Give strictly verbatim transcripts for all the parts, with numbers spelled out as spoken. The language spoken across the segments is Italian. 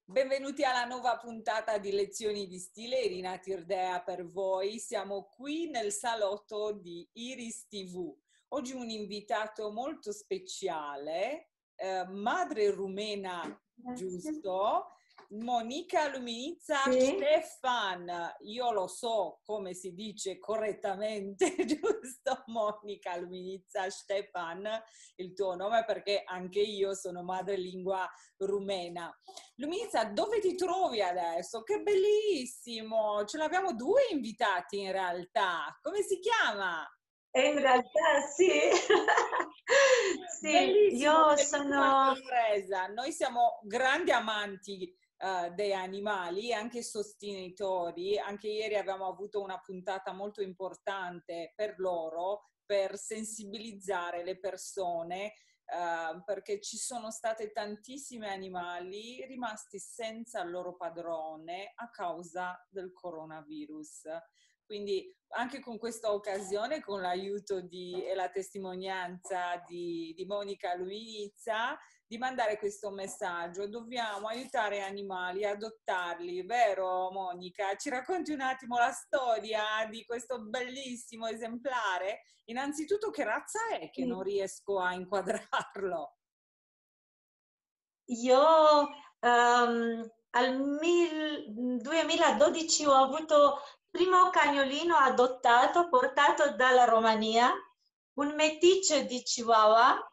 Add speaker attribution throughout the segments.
Speaker 1: Benvenuti alla nuova puntata di Lezioni di Stile, Irina Tirdea per voi. Siamo qui nel salotto di Iris tivù. Oggi un invitato molto speciale, eh, madre rumena, giusto? Monica Luminița
Speaker 2: Sì.
Speaker 1: Ștefan. Io lo so come si dice correttamente, giusto? Monica Luminița Ștefan, il tuo nome, perché anche io sono madrelingua rumena. Luminița, dove ti trovi adesso? Che bellissimo! Ce l'abbiamo due invitati in realtà. Come si chiama?
Speaker 2: E in realtà sì, sì,
Speaker 1: Bellissimo,
Speaker 2: io
Speaker 1: bellissima
Speaker 2: sono,
Speaker 1: sorpresa. Noi siamo grandi amanti eh, dei animali, anche sostenitori. Anche ieri abbiamo avuto una puntata molto importante per loro, per sensibilizzare le persone, eh, perché ci sono state tantissimi animali rimasti senza il loro padrone a causa del coronavirus. Quindi anche con questa occasione, con l'aiuto di, e la testimonianza di, di Monica Luminița, di mandare questo messaggio. Dobbiamo aiutare gli animali, adottarli, vero Monica? Ci racconti un attimo la storia di questo bellissimo esemplare? Innanzitutto che razza è, che non riesco a inquadrarlo?
Speaker 2: io ehm, al mil- duemiladodici ho avuto il primo cagnolino adottato portato dalla Romania, un meticcio di Chihuahua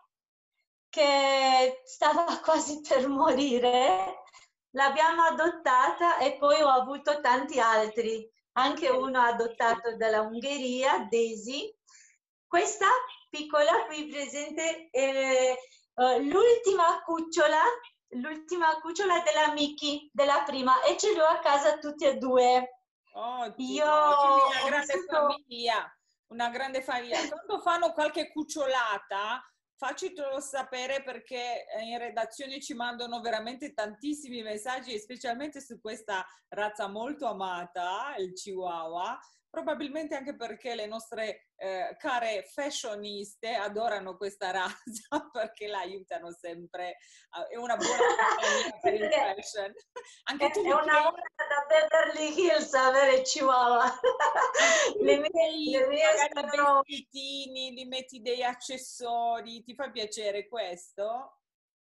Speaker 2: che stava quasi per morire. L'abbiamo adottata e poi ho avuto tanti altri, anche uno adottato dalla Ungheria, Daisy. Questa piccola qui presente è eh, l'ultima cucciola, l'ultima cucciola della Mickey, della prima, e ce l'ho a casa tutti e due. Io
Speaker 1: Ottimo, quindi una
Speaker 2: ho
Speaker 1: grande
Speaker 2: vissuto.
Speaker 1: famiglia, una grande famiglia. Quando fanno qualche cucciolata, faccitelo sapere perché in redazione ci mandano veramente tantissimi messaggi, specialmente su questa razza molto amata, il Chihuahua. Probabilmente anche perché le nostre eh, care fashioniste adorano questa razza perché la aiutano sempre. eh, È una buona compagnia
Speaker 2: Sì,
Speaker 1: per il
Speaker 2: perché
Speaker 1: fashion. Anche
Speaker 2: è,
Speaker 1: tu
Speaker 2: è
Speaker 1: li
Speaker 2: una
Speaker 1: tieni.
Speaker 2: moda da Beverly Hills avere Chihuahua.
Speaker 1: Anche tu
Speaker 2: Le
Speaker 1: li
Speaker 2: mie,
Speaker 1: crei
Speaker 2: le mie
Speaker 1: magari
Speaker 2: sono.
Speaker 1: vestitini, li metti dei accessori, ti fa piacere questo?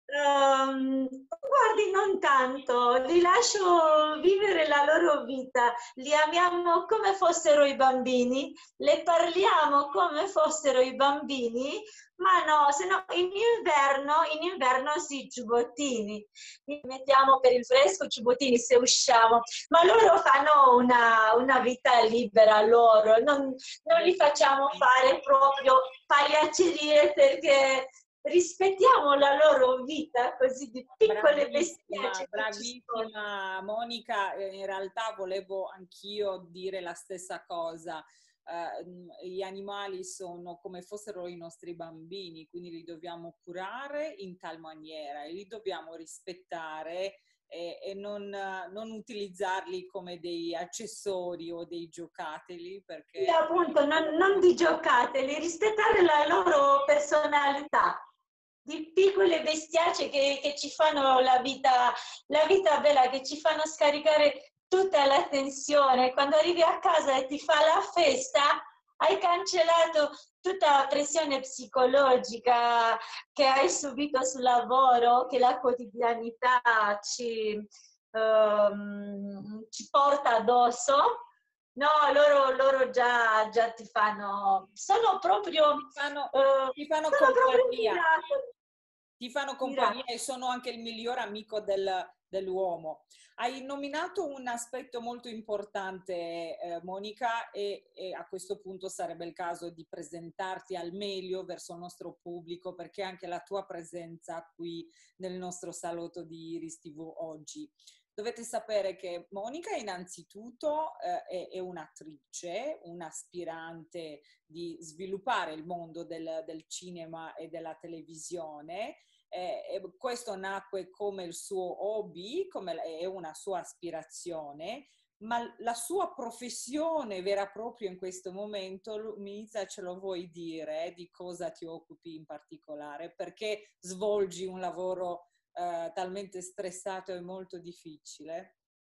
Speaker 2: Ehm, guardi, non tanto, li lascio vivere la loro vita, li amiamo come fossero i bambini, le parliamo come fossero i bambini, ma no, se no in inverno, in inverno sì, ciubottini, li mettiamo per il fresco ciubottini se usciamo, ma loro fanno una, una vita libera loro, non, non li facciamo fare proprio pagliaccerie perché rispettiamo la loro vita così di piccole
Speaker 1: Bravissima,
Speaker 2: bestiacce che ci sono.
Speaker 1: bravissima Monica, eh, in realtà volevo anch'io dire la stessa cosa. Eh, gli animali sono come fossero i nostri bambini, quindi li dobbiamo curare in tal maniera e li dobbiamo rispettare e, e non, eh, non utilizzarli come dei accessori o dei giocattoli
Speaker 2: Sì,
Speaker 1: perché
Speaker 2: appunto, non, non di giocateli, rispettare la loro personalità, di piccole bestiacce che, che ci fanno la vita, la vita bella, che ci fanno scaricare tutta la tensione. Quando arrivi a casa e ti fa la festa, hai cancellato tutta la pressione psicologica che hai subito sul lavoro, che la quotidianità ci, ehm, ci porta addosso. No, loro, loro già, già ti fanno, sono proprio,
Speaker 1: ti fanno,
Speaker 2: eh,
Speaker 1: ti fanno
Speaker 2: sono proprio
Speaker 1: compagnia.
Speaker 2: miracoli.
Speaker 1: Ti fanno compagnia
Speaker 2: Miracoli.
Speaker 1: e sono anche il miglior amico del, dell'uomo. Hai nominato un aspetto molto importante, eh, Monica, e, e a questo punto sarebbe il caso di presentarti al meglio verso il nostro pubblico, perché anche la tua presenza qui nel nostro salotto di Iris tivù oggi. Dovete sapere che Monica innanzitutto eh, è, è un'attrice, un'aspirante di sviluppare il mondo del, del cinema e della televisione. Eh, e questo nacque come il suo hobby, come è una sua aspirazione, ma la sua professione vera e propria in questo momento, Luminița, ce lo vuoi dire? Di cosa ti occupi in particolare? Perché svolgi un lavoro eh, talmente stressato e molto difficile?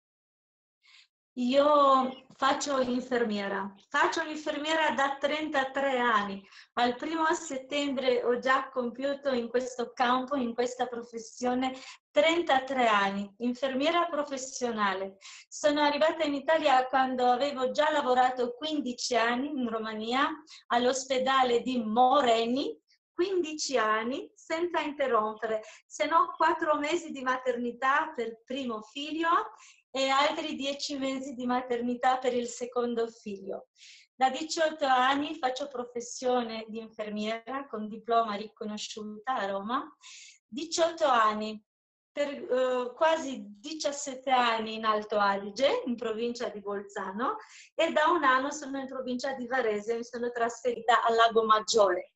Speaker 2: Io faccio l'infermiera, faccio l'infermiera da trentatré anni. Al primo settembre ho già compiuto in questo campo, in questa professione, trentatré anni, infermiera professionale. Sono arrivata in Italia quando avevo già lavorato quindici anni in Romania all'ospedale di Moreni, quindici anni senza interrompere, se no quattro mesi di maternità per il primo figlio e altri dieci mesi di maternità per il secondo figlio. Da diciotto anni faccio professione di infermiera con diploma riconosciuta a Roma, diciotto anni, per uh, quasi diciassette anni in Alto Adige, in provincia di Bolzano, e da un anno sono in provincia di Varese, mi sono trasferita a Lago Maggiore.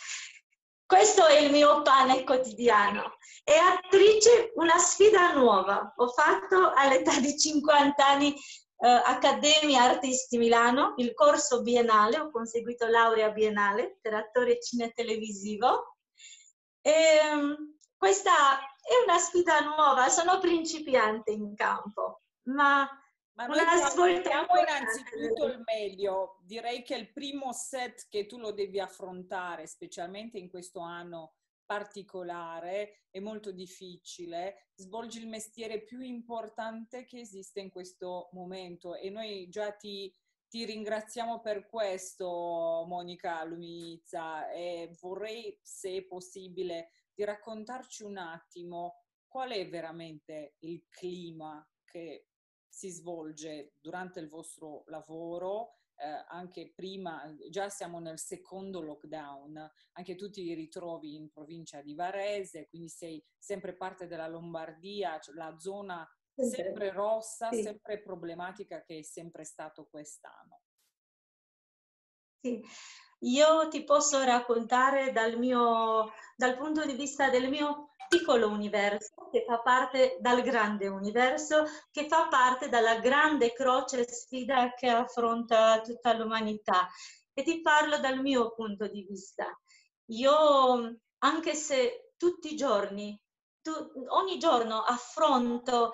Speaker 2: Questo è il mio pane quotidiano. E attrice, una sfida nuova. Ho fatto all'età di cinquanta anni eh, Accademia Artisti Milano, il corso biennale, ho conseguito laurea biennale per attore cinetelevisivo. E, um, questa è una sfida nuova, sono principiante in campo, ma...
Speaker 1: Ma noi sappiamo innanzitutto il meglio. Direi che il primo set che tu lo devi affrontare, specialmente in questo anno particolare e molto difficile, svolgi il mestiere più importante che esiste in questo momento e noi già ti, ti ringraziamo per questo, Monica Lumizza, e vorrei, se è possibile, di raccontarci un attimo qual è veramente il clima che si svolge durante il vostro lavoro, eh, anche prima, già siamo nel secondo lockdown, anche tu ti ritrovi in provincia di Varese, quindi sei sempre parte della Lombardia, cioè la zona sempre rossa, sì, sempre problematica che è sempre stato quest'anno.
Speaker 2: Sì. Io ti posso raccontare dal mio, dal punto di vista del mio piccolo universo, che fa parte dal grande universo, che fa parte dalla grande croce e sfida che affronta tutta l'umanità. E ti parlo dal mio punto di vista. Io, anche se tutti i giorni, tu, ogni giorno affronto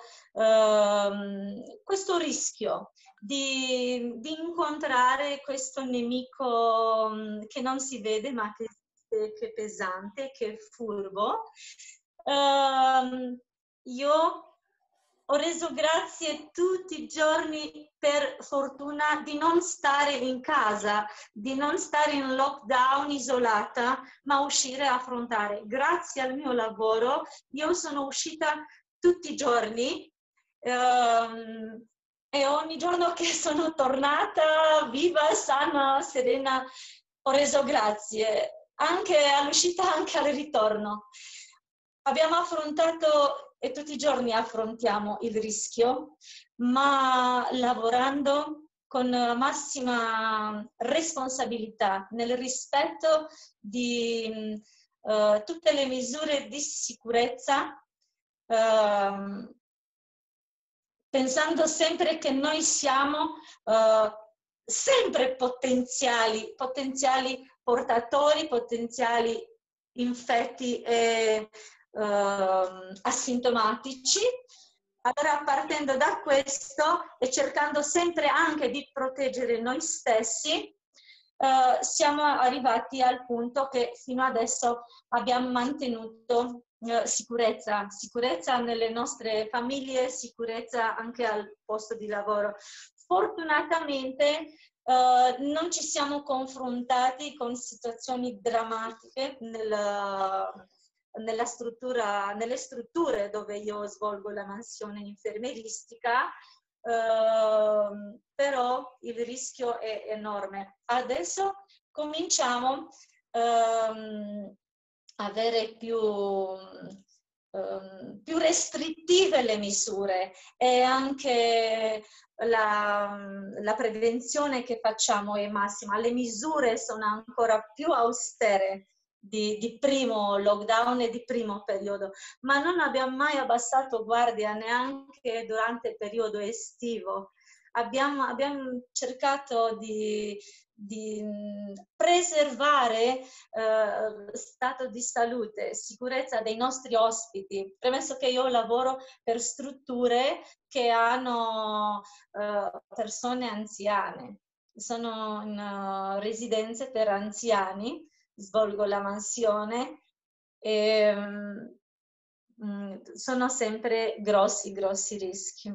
Speaker 2: ehm, questo rischio di, di incontrare questo nemico che non si vede ma che, che è pesante, che è furbo, Uh, io ho reso grazie tutti i giorni, per fortuna, di non stare in casa, di non stare in lockdown isolata, ma uscire a affrontare. Grazie al mio lavoro io sono uscita tutti i giorni uh, e ogni giorno che sono tornata viva, sana, serena, ho reso grazie anche all'uscita, anche al ritorno. Abbiamo affrontato e tutti i giorni affrontiamo il rischio, ma lavorando con massima responsabilità, nel rispetto di uh, tutte le misure di sicurezza, uh, pensando sempre che noi siamo uh, sempre potenziali, potenziali portatori, potenziali infetti e Uh, asintomatici. Allora, partendo da questo e cercando sempre anche di proteggere noi stessi, uh, siamo arrivati al punto che fino adesso abbiamo mantenuto uh, sicurezza, sicurezza nelle nostre famiglie, sicurezza anche al posto di lavoro. Fortunatamente Uh, non ci siamo confrontati con situazioni drammatiche nel, nella struttura, nelle strutture dove io svolgo la mansione infermieristica, uh, però il rischio è enorme. Adesso cominciamo a um, avere più, um, più restrittive le misure e anche La, la prevenzione che facciamo è massima, le misure sono ancora più austere di, di primo lockdown e di primo periodo, ma non abbiamo mai abbassato guardia neanche durante il periodo estivo. Abbiamo, abbiamo cercato di, di mh, preservare eh, stato di salute e sicurezza dei nostri ospiti, premesso che io lavoro per strutture che hanno eh, persone anziane. Sono in uh, residenze per anziani, svolgo la mansione e mh, sono sempre grossi, grossi rischi.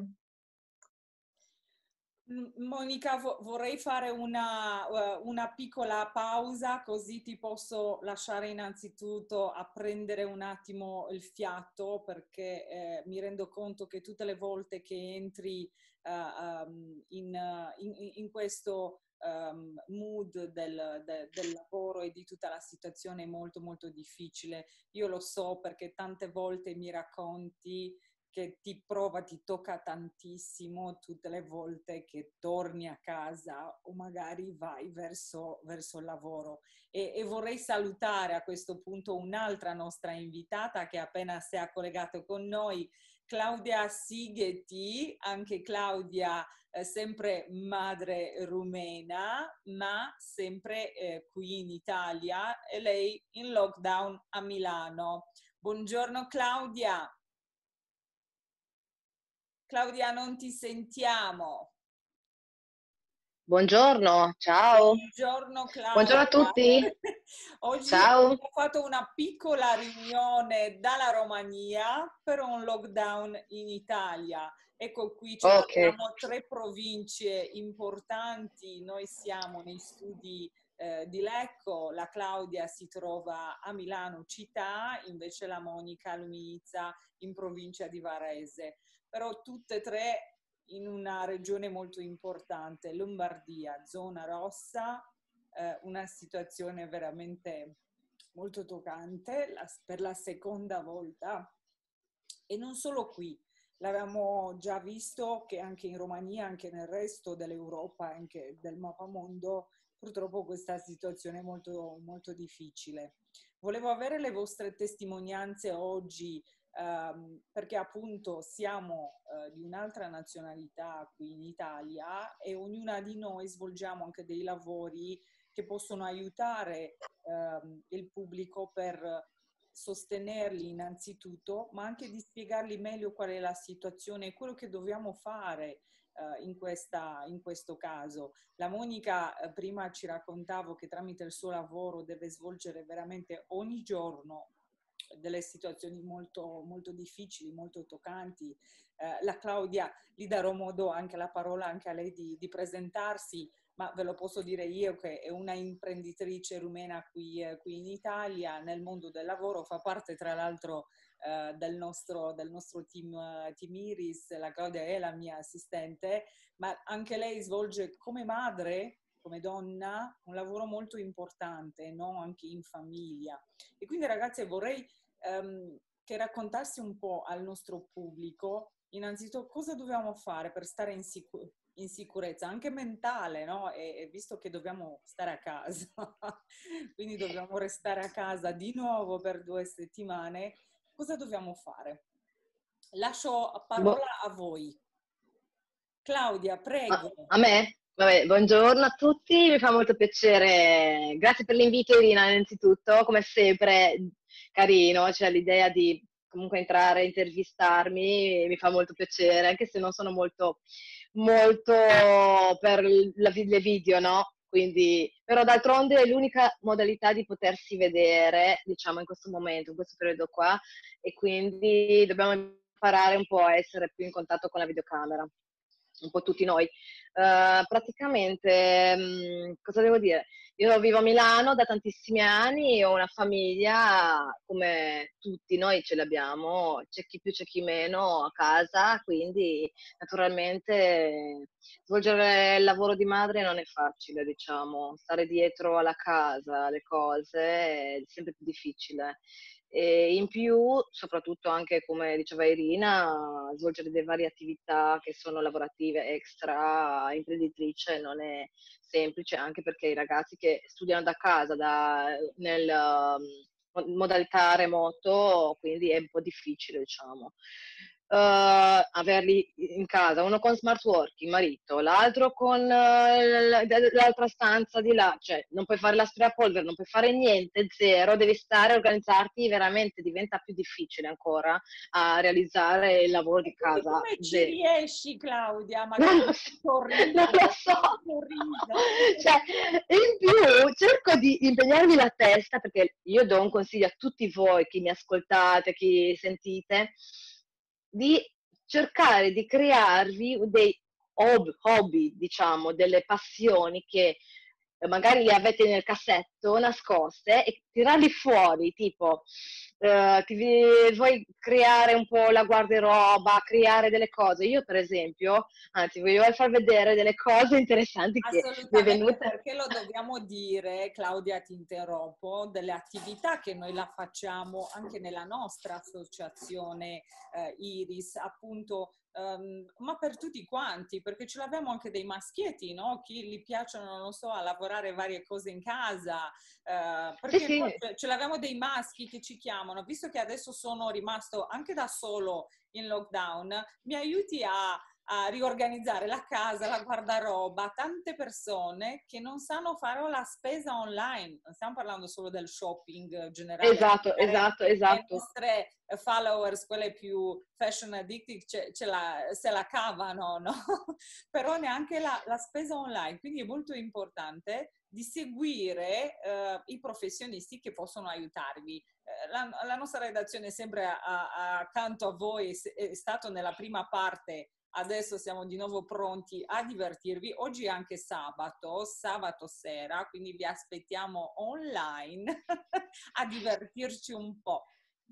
Speaker 1: Monica, vorrei fare una, una piccola pausa così ti posso lasciare innanzitutto a prendere un attimo il fiato, perché eh, mi rendo conto che tutte le volte che entri uh, um, in, in, in questo um, mood del, de, del lavoro e di tutta la situazione è molto molto difficile. Io lo so perché tante volte mi racconti che ti prova, ti tocca tantissimo tutte le volte che torni a casa o magari vai verso, verso il lavoro. E, e vorrei salutare a questo punto un'altra nostra invitata che appena si è collegata con noi, Claudia Sigeti, anche Claudia eh, sempre madre rumena, ma sempre eh, qui in Italia, e lei in lockdown a Milano. Buongiorno Claudia. Claudia, non ti sentiamo.
Speaker 3: Buongiorno, ciao.
Speaker 1: Buongiorno Claudia.
Speaker 3: Buongiorno a tutti.
Speaker 1: Oggi
Speaker 3: Ciao.
Speaker 1: abbiamo fatto una piccola riunione dalla Romania per un lockdown in Italia. Ecco, qui ci
Speaker 3: Ok.
Speaker 1: troviamo tre province importanti. Noi siamo nei studi eh, di Lecco, la Claudia si trova a Milano città, invece la Monica a Luminiza in provincia di Varese. Però tutte e tre in una regione molto importante, Lombardia, zona rossa, eh, una situazione veramente molto toccante la, per la seconda volta. E non solo qui, l'avevamo già visto che anche in Romania, anche nel resto dell'Europa, anche del mappamondo, purtroppo questa situazione è molto, molto difficile. Volevo avere le vostre testimonianze oggi, ehm, perché appunto siamo eh, di un'altra nazionalità qui in Italia e ognuna di noi svolgiamo anche dei lavori che possono aiutare ehm, il pubblico per sostenerli innanzitutto, ma anche di spiegargli meglio qual è la situazione e quello che dobbiamo fare uh, in, questa, in questo caso. La Monica eh, prima ci raccontavo che tramite il suo lavoro deve svolgere veramente ogni giorno delle situazioni molto, molto difficili, molto toccanti. Eh, la Claudia, gli darò modo anche la parola anche a lei di, di presentarsi, ma ve lo posso dire io che è una imprenditrice rumena qui, eh, qui in Italia, nel mondo del lavoro, fa parte tra l'altro eh, del, nostro, del nostro team, uh, team Iris, la Claudia è la mia assistente, ma anche lei svolge come madre, come donna, un lavoro molto importante, no? Anche in famiglia. E quindi ragazzi vorrei ehm, che raccontassi un po' al nostro pubblico innanzitutto cosa dobbiamo fare per stare in sicurezza, in sicurezza, anche mentale, no? E, e visto che dobbiamo stare a casa, quindi dobbiamo restare a casa di nuovo per due settimane, cosa dobbiamo fare? Lascio parola a voi. Claudia, prego.
Speaker 3: A, a me? Vabbè, buongiorno a tutti, mi fa molto piacere. Grazie per l'invito, Irina, innanzitutto. Come sempre, carino, c'è l'idea di comunque entrare, intervistarmi, mi fa molto piacere, anche se non sono molto, molto per la, le video, no? Quindi, però d'altronde è l'unica modalità di potersi vedere, diciamo, in questo momento, in questo periodo qua, e quindi dobbiamo imparare un po' a essere più in contatto con la videocamera, un po' tutti noi. Uh, praticamente, mh, cosa devo dire? Io vivo a Milano da tantissimi anni, ho una famiglia come tutti noi ce l'abbiamo, c'è chi più, c'è chi meno a casa, quindi naturalmente svolgere il lavoro di madre non è facile, diciamo, stare dietro alla casa, alle cose, è sempre più difficile. E in più, soprattutto anche come diceva Irina, svolgere delle varie attività che sono lavorative, extra, imprenditrice, non è semplice, anche perché i ragazzi che studiano da casa, da, nel um, modalità remoto, quindi è un po' difficile, diciamo. uh, averli in casa, uno con smart working, marito, l'altro con uh, l'altra stanza di là, cioè non puoi fare l'aspirapolvere, non puoi fare niente, zero, devi stare, organizzarti, veramente diventa più difficile ancora a realizzare il lavoro di casa.
Speaker 1: Come ci
Speaker 3: zero.
Speaker 1: riesci, Claudia?
Speaker 3: Non lo so, non lo so. Cioè, in più cerco di impegnarmi la testa, perché io do un consiglio a tutti voi, chi mi ascoltate, chi sentite, di cercare di crearvi dei hobby, hobby, diciamo, delle passioni che magari le avete nel cassetto nascoste e tirarli fuori, tipo eh, ti vuoi creare un po' la guardaroba, creare delle cose. Io per esempio, anzi voglio far vedere delle cose interessanti che mi è venuta.
Speaker 1: Perché lo dobbiamo dire, Claudia, ti interrompo, delle attività che noi la facciamo anche nella nostra associazione eh, Iris, appunto. Um, ma per tutti quanti, perché ce l'abbiamo anche dei maschietti, no? Chi gli piacciono, non so, a lavorare varie cose in casa, uh, perché
Speaker 3: sì,
Speaker 1: poi
Speaker 3: sì.
Speaker 1: ce l'abbiamo dei maschi che ci chiamano, visto che adesso sono rimasto anche da solo in lockdown, mi aiuti a, a riorganizzare la casa, la guardaroba, tante persone che non sanno fare la spesa online, non stiamo parlando solo del shopping generale.
Speaker 3: Esatto, esatto, esatto.
Speaker 1: Le nostre followers, quelle più fashion addicted, ce, ce la, se la cavano, no? Però neanche la, la spesa online, quindi è molto importante di seguire eh, i professionisti che possono aiutarvi. Eh, la, la nostra redazione è sempre a, a, accanto a voi, è stato nella prima parte. Adesso siamo di nuovo pronti a divertirvi. Oggi è anche sabato, sabato sera, quindi vi aspettiamo online a divertirci un po'.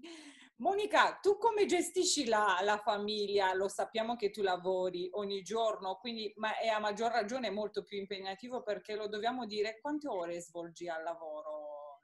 Speaker 1: Monica, tu come gestisci la, la famiglia? Lo sappiamo che tu lavori ogni giorno, quindi ma è a maggior ragione molto più impegnativo, perché lo dobbiamo dire, quante ore svolgi al lavoro?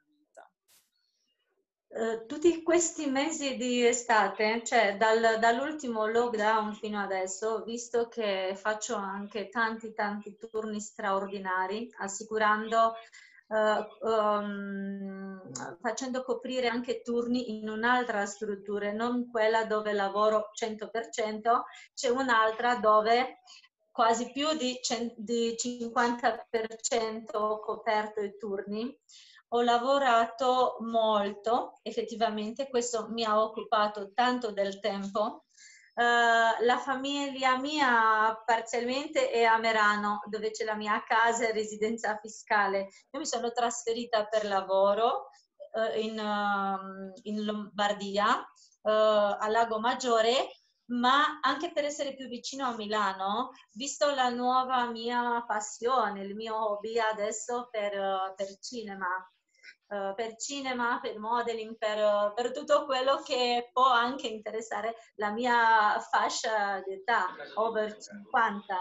Speaker 2: Uh, tutti questi mesi di estate, cioè dal, dall'ultimo lockdown fino adesso, visto che faccio anche tanti tanti turni straordinari, assicurando, uh, um, facendo coprire anche turni in un'altra struttura, non quella dove lavoro cento per cento, c'è un'altra dove quasi più di, di cinquanta per cento ho coperto i turni. Ho lavorato molto, effettivamente, questo mi ha occupato tanto del tempo. Uh, la famiglia mia parzialmente è a Merano, dove c'è la mia casa e residenza fiscale. Io mi sono trasferita per lavoro uh, in, uh, in Lombardia, uh, a Lago Maggiore, ma anche per essere più vicino a Milano, visto la nuova mia passione, il mio hobby adesso per, uh, per cinema. Uh, per cinema, per modeling, per, uh, per tutto quello che può anche interessare la mia fascia di età, over cinquanta.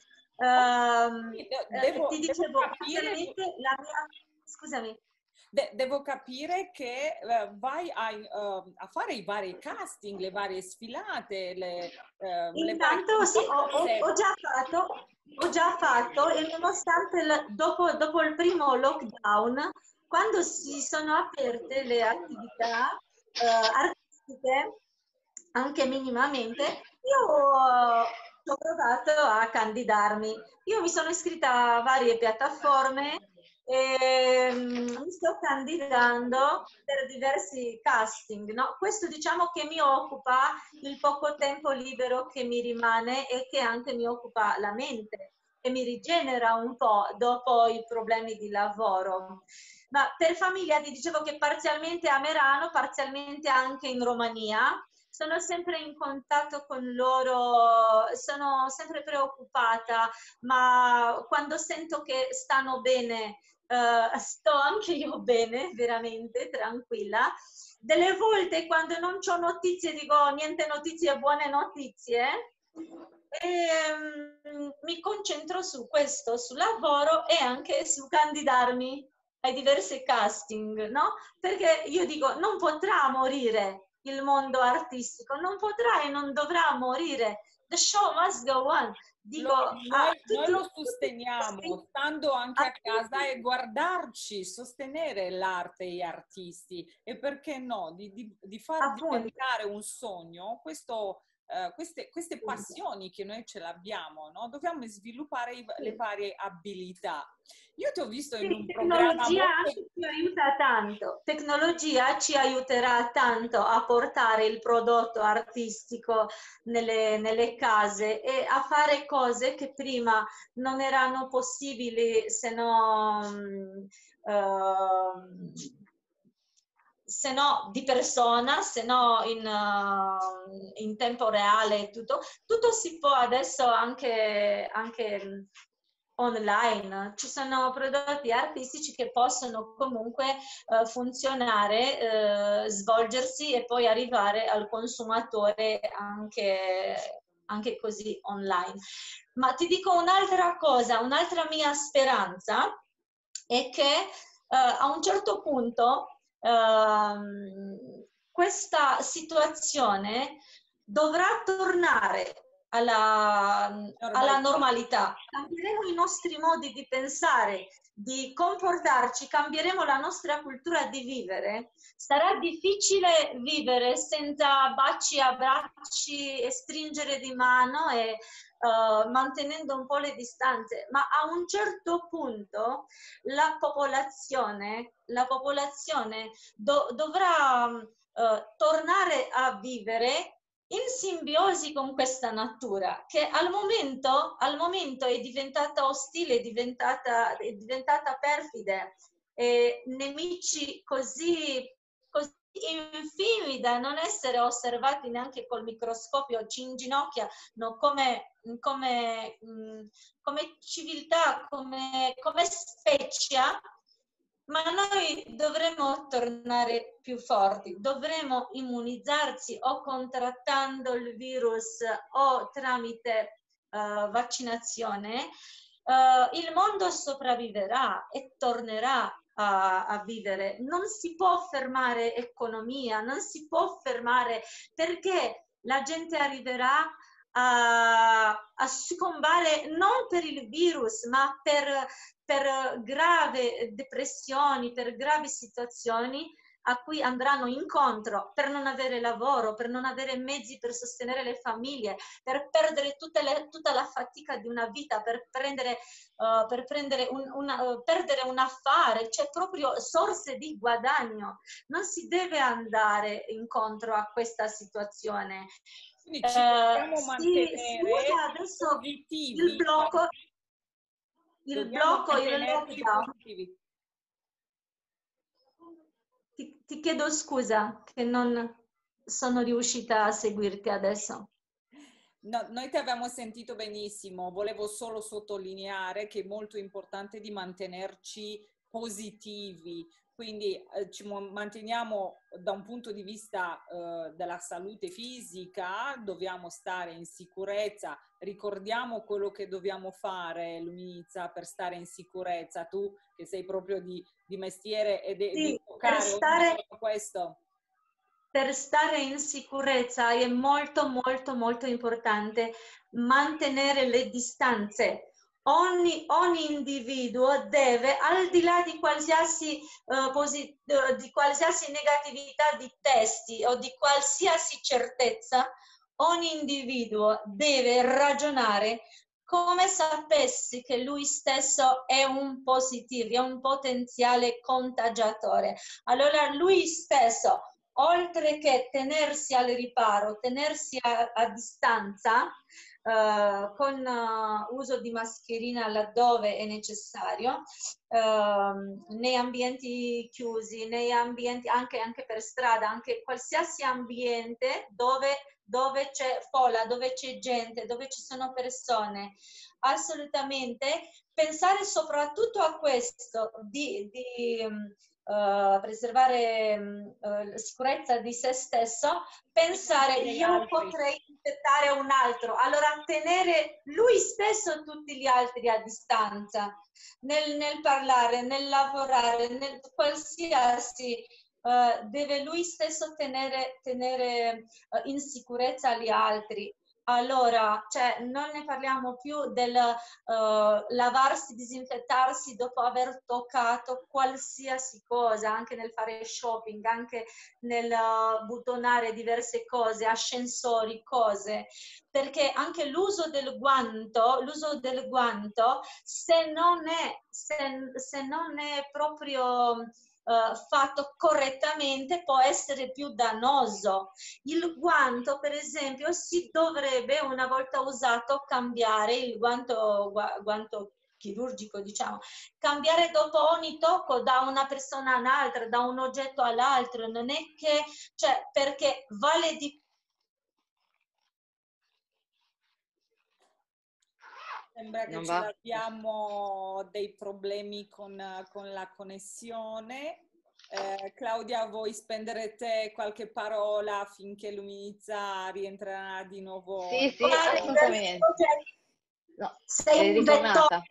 Speaker 2: Uh,
Speaker 1: devo,
Speaker 2: ti dicevo,
Speaker 1: devo capire...
Speaker 2: la mia... Scusami.
Speaker 1: De- devo capire che uh, vai a, uh, a fare i vari casting, le varie sfilate, le, uh,
Speaker 2: Intanto
Speaker 1: le varie...
Speaker 2: sì, ho, ho, ho già fatto, ho già fatto e nonostante il, dopo, dopo il primo lockdown, quando si sono aperte le attività eh, artistiche, anche minimamente, io ho provato a candidarmi. Io mi sono iscritta a varie piattaforme e um, mi sto candidando per diversi casting, no? Questo diciamo che mi occupa il poco tempo libero che mi rimane e che anche mi occupa la mente e mi rigenera un po' dopo i problemi di lavoro. Ma per famiglia ti dicevo che parzialmente a Merano, parzialmente anche in Romania. Sono sempre in contatto con loro, sono sempre preoccupata, ma quando sento che stanno bene, uh, sto anche io bene, veramente tranquilla. Delle volte quando non ho notizie dico niente notizie, buone notizie. E, um, mi concentro su questo, sul lavoro e anche su candidarmi ai diversi casting, no? Perché io dico, non potrà morire il mondo artistico, non potrà e non dovrà morire. The show must go on. Dico,
Speaker 1: lo, noi,
Speaker 2: tutti,
Speaker 1: noi lo sosteniamo,
Speaker 2: tutti,
Speaker 1: stando anche a casa
Speaker 2: tutti,
Speaker 1: e guardarci, sostenere l'arte e gli artisti e perché no, di, di, di far
Speaker 2: appunto,
Speaker 1: diventare un sogno, questo uh, queste, queste passioni che noi ce l'abbiamo, no? Dobbiamo sviluppare i, le varie abilità. Io ti ho visto in
Speaker 2: sì,
Speaker 1: un programma
Speaker 2: tecnologia
Speaker 1: molto...
Speaker 2: ci aiuta tanto, tecnologia ci aiuterà tanto a portare il prodotto artistico nelle, nelle case e a fare cose che prima non erano possibili se no, uh, se no di persona, se no in, uh, in tempo reale, tutto. Tutto si può adesso anche, anche online. Ci sono prodotti artistici che possono comunque uh, funzionare, uh, svolgersi e poi arrivare al consumatore anche, anche così online. Ma ti dico un'altra cosa, un'altra mia speranza è che uh, a un certo punto Uh, questa situazione dovrà tornare alla, alla normalità. Cambieremo i nostri modi di pensare, di comportarci, cambieremo la nostra cultura di vivere. Sarà difficile vivere senza baci, abbracci e stringere di mano e uh, mantenendo un po' le distanze, ma a un certo punto la popolazione, la popolazione do, dovrà uh, tornare a vivere in simbiosi con questa natura che al momento, al momento è diventata ostile, è diventata, è diventata perfide, e nemici così, così infimi da non essere osservati neanche col microscopio, ci inginocchiano come, come, come civiltà, come, come specie. Ma noi dovremo tornare più forti, dovremo immunizzarci o contrattando il virus o tramite uh, vaccinazione. Uh, il mondo sopravviverà e tornerà a, a vivere. Non si può fermare economia, non si può fermare, perché la gente arriverà a, a soccombere non per il virus, ma per, per gravi depressioni, per gravi situazioni a cui andranno incontro per non avere lavoro, per non avere mezzi per sostenere le famiglie, per perdere tutte le, tutta la fatica di una vita, per prendere, uh, per prendere un, una, uh, perdere un affare, c'è proprio sorse di guadagno. Non si deve andare incontro a questa situazione.
Speaker 1: Quindi ci dobbiamo
Speaker 2: eh,
Speaker 1: mantenere
Speaker 2: si, scusa, adesso
Speaker 1: positivi.
Speaker 2: il blocco, il
Speaker 1: Dobbiamo
Speaker 2: blocco, il
Speaker 1: mantenerci
Speaker 2: lockdown.
Speaker 1: positivi.
Speaker 2: Ti, ti chiedo scusa che non sono riuscita a seguirti adesso.
Speaker 1: No, noi ti abbiamo sentito benissimo, volevo solo sottolineare che è molto importante di mantenerci positivi, quindi eh, ci manteniamo da un punto di vista eh, della salute fisica, dobbiamo stare in sicurezza, ricordiamo quello che dobbiamo fare, Luminizza, per stare in sicurezza, tu che sei proprio di, di mestiere e de,
Speaker 2: sì,
Speaker 1: di toccare
Speaker 2: per stare,
Speaker 1: questo.
Speaker 2: Per stare in sicurezza è molto molto molto importante mantenere le distanze. Ogni, ogni individuo deve, al di là di qualsiasi, uh, posit- uh, di qualsiasi negatività di testi o di qualsiasi certezza, ogni individuo deve ragionare come sapessi che lui stesso è un positivo, è un potenziale contagiatore. Allora lui stesso, oltre che tenersi al riparo, tenersi a, a distanza, Uh, con uh, uso di mascherina laddove è necessario, uh, nei ambienti chiusi, nei ambienti anche, anche per strada, anche qualsiasi ambiente dove, dove c'è folla, dove c'è gente, dove ci sono persone. Assolutamente pensare soprattutto a questo, di, di um, Uh, preservare um, uh, la sicurezza di se stesso, pensare io potrei infettare un altro, allora tenere lui stesso tutti gli altri a distanza, nel, nel parlare, nel lavorare, nel qualsiasi, uh, deve lui stesso tenere, tenere uh, in sicurezza gli altri. allora, cioè, non ne parliamo più del uh, lavarsi, disinfettarsi dopo aver toccato qualsiasi cosa, anche nel fare shopping, anche nel uh, buttonare diverse cose, ascensori, cose, perché anche l'uso del guanto, l'uso del guanto, se non è, se, se non è proprio Uh, fatto correttamente può essere più dannoso. Il guanto, per esempio, si dovrebbe una volta usato cambiare il guanto, gu guanto chirurgico, diciamo, cambiare dopo ogni tocco da una persona all'altra, da un oggetto all'altro, non è che, cioè, perché vale di
Speaker 1: Sembra che
Speaker 3: Non
Speaker 1: ce
Speaker 3: va?
Speaker 1: l'abbiamo dei problemi con, con la connessione. Eh, Claudia, vuoi spendere te qualche parola affinché Luminizza rientrerà di nuovo?
Speaker 3: Sì, sì, assolutamente. No,
Speaker 2: sei
Speaker 3: è
Speaker 2: un vettore.
Speaker 3: ritornata.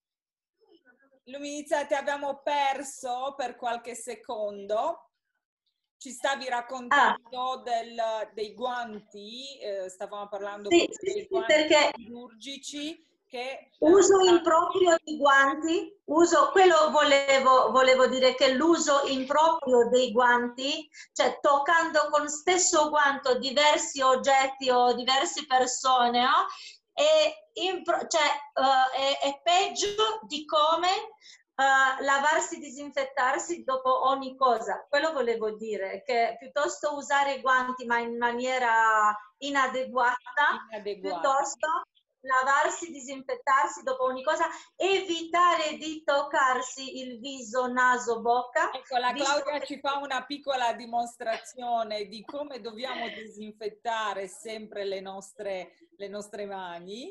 Speaker 1: Luminizza, ti abbiamo perso per qualche secondo. Ci stavi raccontando ah. del, dei guanti, eh, stavamo parlando
Speaker 2: sì,
Speaker 1: dei
Speaker 2: sì,
Speaker 1: guanti
Speaker 2: perché
Speaker 1: chirurgici. Che
Speaker 2: uso
Speaker 1: la...
Speaker 2: improprio di guanti, uso, quello volevo, volevo dire che l'uso improprio dei guanti, cioè toccando con stesso guanto diversi oggetti o diverse persone, no? è, impro, cioè, uh, è, è peggio di come uh, lavarsi, disinfettarsi dopo ogni cosa. Quello volevo dire, che piuttosto usare guanti ma in maniera inadeguata,
Speaker 1: inadeguata.
Speaker 2: piuttosto lavarsi, disinfettarsi dopo ogni cosa, evitare di toccarsi il viso, naso, bocca.
Speaker 1: Ecco, la Claudia che... ci fa una piccola dimostrazione di come dobbiamo disinfettare sempre le nostre, le nostre mani.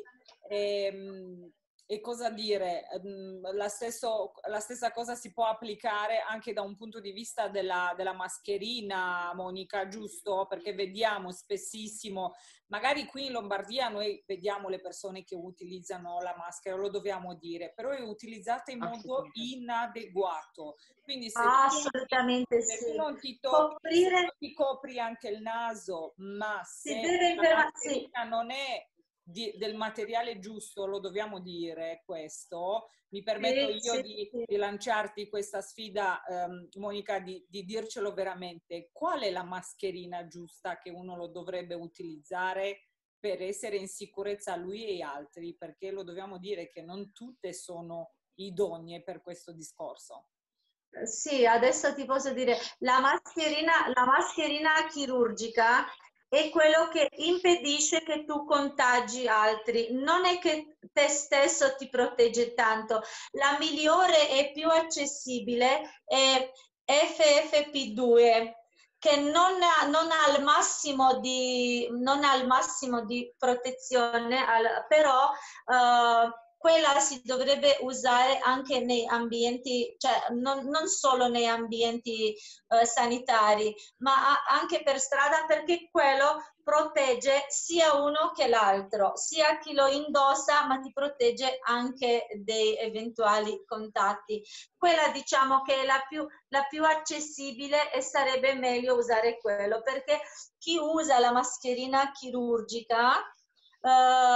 Speaker 1: E, e cosa dire? La, stesso, la stessa cosa si può applicare anche da un punto di vista della, della mascherina, Monica, giusto? Perché vediamo spessissimo, magari qui in Lombardia noi vediamo le persone che utilizzano la maschera, lo dobbiamo dire, però è utilizzata in modo inadeguato. Quindi se
Speaker 2: ah,
Speaker 1: tu,
Speaker 2: assolutamente
Speaker 1: se
Speaker 2: sì.
Speaker 1: tu non ti tocchi,
Speaker 2: Coprire...
Speaker 1: se non ti copri anche il naso, ma se
Speaker 2: si deve
Speaker 1: la mascherina
Speaker 2: sì.
Speaker 1: non è di, del materiale giusto, lo dobbiamo dire questo, mi permetto
Speaker 2: sì,
Speaker 1: io
Speaker 2: sì,
Speaker 1: di,
Speaker 2: sì.
Speaker 1: di lanciarti questa sfida, um, Monica, di, di dircelo veramente. Qual è la mascherina giusta che uno lo dovrebbe utilizzare per essere in sicurezza lui e gli altri? Perché lo dobbiamo dire che non tutte sono idonee per questo discorso.
Speaker 2: Sì, adesso ti posso dire, la mascherina, la mascherina chirurgica è quello che impedisce che tu contagi altri, non è che te stesso ti protegge tanto. La migliore e più accessibile è F F P due, che non ha, non ha il massimo di, non ha il massimo di protezione, al, però uh, quella si dovrebbe usare anche nei ambienti, cioè non, non solo nei ambienti uh, sanitari, ma anche per strada, perché quello protegge sia uno che l'altro, sia chi lo indossa, ma ti protegge anche dei eventuali contatti. Quella diciamo che è la più, la più accessibile e sarebbe meglio usare quello, perché chi usa la mascherina chirurgica uh,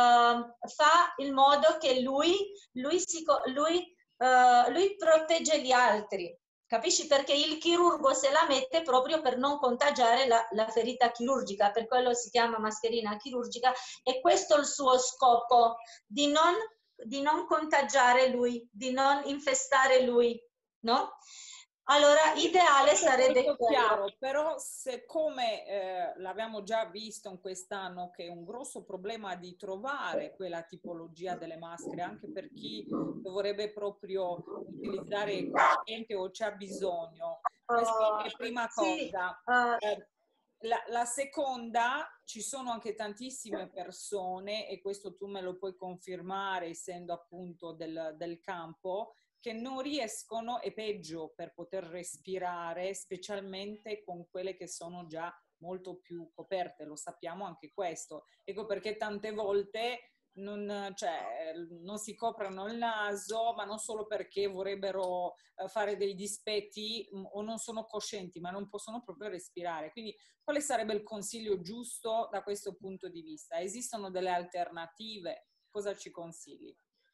Speaker 2: fa in modo che lui, lui, si, lui, uh, lui protegge gli altri. Capisci? Perché il chirurgo se la mette proprio per non contagiare la, la ferita chirurgica, per quello si chiama mascherina chirurgica, e questo è il suo scopo, di non, di non contagiare lui, di non infestare lui, no? Allora, ideale sarebbe
Speaker 1: molto
Speaker 2: quello.
Speaker 1: chiaro, però siccome eh, l'abbiamo già visto in quest'anno che è un grosso problema di trovare quella tipologia delle maschere, anche per chi lo vorrebbe proprio utilizzare consciente o c'ha bisogno. Questa è prima cosa. Eh, la, la seconda, ci sono anche tantissime persone, e questo tu me lo puoi confermare essendo appunto del, del campo, che non riescono, e peggio, per poter respirare, specialmente con quelle che sono già molto più coperte, lo sappiamo anche questo. Ecco perché tante volte non, cioè, non si coprono il naso, ma non solo perché vorrebbero eh, fare dei dispetti mh, o non sono coscienti, ma non possono proprio respirare. Quindi quale sarebbe il consiglio giusto da questo punto di vista? Esistono delle alternative? Cosa ci consigli?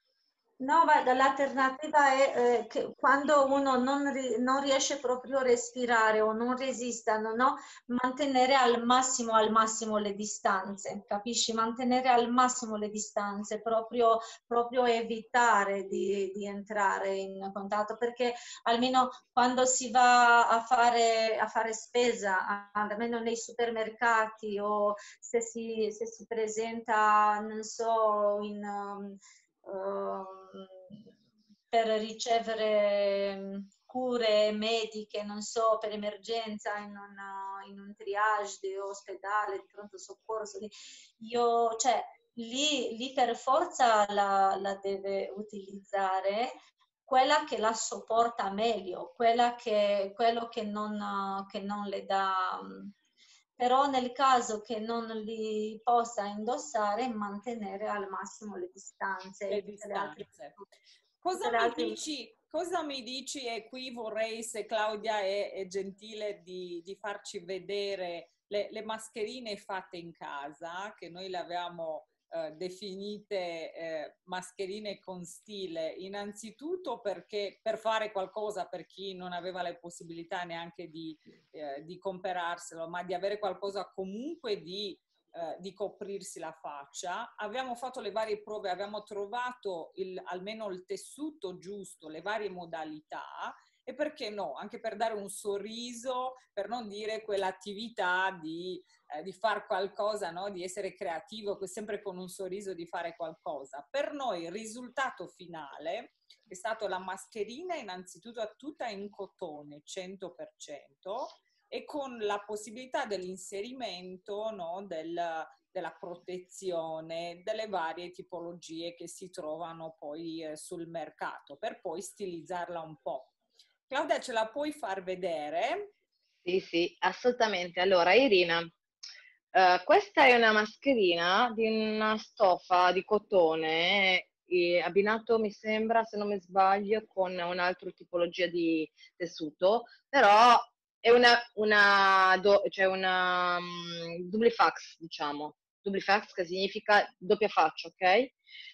Speaker 2: No, guarda, l'alternativa è eh, che quando uno non, ri- non riesce proprio a respirare o non resista, no, no, mantenere al massimo, al massimo le distanze, capisci? Mantenere al massimo le distanze, proprio, proprio evitare di, di entrare in contatto, perché almeno quando si va a fare, a fare spesa, a- almeno nei supermercati o se si, se si presenta, non so, in... um, ehm, per ricevere cure mediche, non so, per emergenza in un, in un triage di ospedale, di pronto soccorso. Io, cioè, lì, lì per forza la, la deve utilizzare quella che la sopporta meglio, quella che, quello che non, che non le dà. Però nel caso che non li possa indossare, mantenere al massimo le distanze
Speaker 1: Le
Speaker 2: e tutte le altre,
Speaker 1: distanze.
Speaker 2: tutte
Speaker 1: Cosa
Speaker 2: le
Speaker 1: mi
Speaker 2: altre.
Speaker 1: dici, cosa mi dici e qui vorrei, se Claudia è, è gentile, di, di farci vedere le, le mascherine fatte in casa, che noi le avevamo eh, definite eh, mascherine con stile, innanzitutto perché per fare qualcosa per chi non aveva le possibilità neanche di, eh, di comperarselo, ma di avere qualcosa comunque di Eh, di coprirsi la faccia. Abbiamo fatto le varie prove, abbiamo trovato il, almeno il tessuto giusto, le varie modalità e perché no, anche per dare un sorriso, per non dire quell'attività di, eh, di fare qualcosa, no? Di essere creativo, sempre con un sorriso di fare qualcosa. Per noi il risultato finale è stato la mascherina innanzitutto tutta in cotone, cento per cento, e con la possibilità dell'inserimento, no, del, della protezione, delle varie tipologie che si trovano poi eh, sul mercato, per poi stilizzarla un po'. Claudia, ce la puoi far vedere?
Speaker 3: Sì, sì, assolutamente. Allora, Irina, eh, questa è una mascherina di una stoffa di cotone, eh, abbinato, mi sembra, se non mi sbaglio, con un'altra tipologia di tessuto, però è una, una, do- cioè una mm, Duplifax, diciamo. Duplifax che significa doppia faccia, ok? Eh,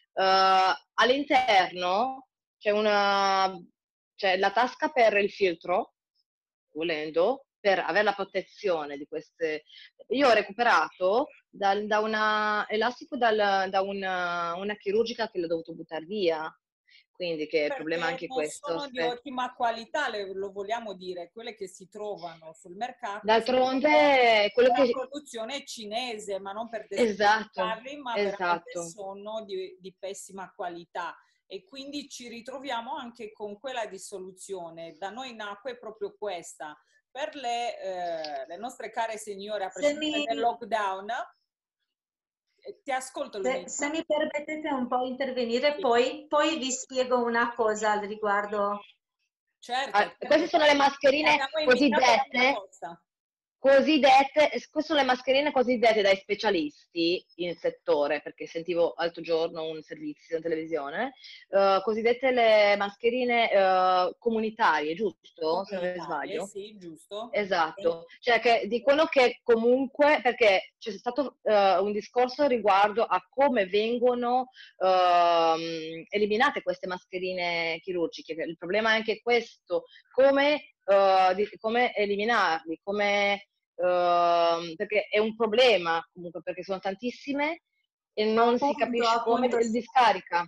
Speaker 3: all'interno c'è una, c'è la tasca per il filtro, volendo, per avere la protezione di queste. Io ho recuperato dal- da una elastico dal- da una, una chirurgica che l'ho dovuto buttare via, quindi che è problema
Speaker 1: Perché
Speaker 3: anche
Speaker 1: non
Speaker 3: questo.
Speaker 1: sono di
Speaker 3: Aspetta.
Speaker 1: ottima qualità, le- lo vogliamo dire, quelle che si trovano sul mercato sono
Speaker 3: D'altronde, quello
Speaker 1: della
Speaker 3: che.
Speaker 1: produzione cinese, ma non per
Speaker 3: Esatto,
Speaker 1: descriverli, ma veramente
Speaker 3: esatto.
Speaker 1: sono di, di pessima qualità. E quindi ci ritroviamo anche con quella di soluzione. Da noi nacque proprio questa. Per le, eh, le nostre care signore, a
Speaker 2: Se
Speaker 1: prescindere
Speaker 2: mi,
Speaker 1: del lockdown, eh, ti ascolto
Speaker 2: se,
Speaker 1: Luisa.
Speaker 2: se mi permettete un po' intervenire,
Speaker 1: Sì,
Speaker 2: poi, poi vi spiego una cosa al riguardo.
Speaker 1: certo,
Speaker 3: Ah, queste
Speaker 1: certo.
Speaker 3: sono le
Speaker 1: Ti
Speaker 3: mascherine
Speaker 1: abbiamo invitato
Speaker 3: cosiddette
Speaker 1: apposta.
Speaker 3: cosiddette, queste sono le mascherine cosiddette dai specialisti in settore, perché sentivo l'altro giorno un servizio in televisione, eh, cosiddette le mascherine eh, comunitarie, giusto? Se non mi
Speaker 1: Comunitarie,
Speaker 3: sbaglio.
Speaker 1: sì, giusto.
Speaker 3: Esatto, cioè che dicono che comunque, perché c'è stato eh, un discorso riguardo a come vengono ehm, eliminate queste mascherine chirurgiche, il problema è anche questo, come, eh, di- come eliminarli, come, ehm, perché è un problema comunque, perché sono tantissime e non si
Speaker 2: Appunto,
Speaker 3: capisce come
Speaker 2: appunto,
Speaker 3: il discarica,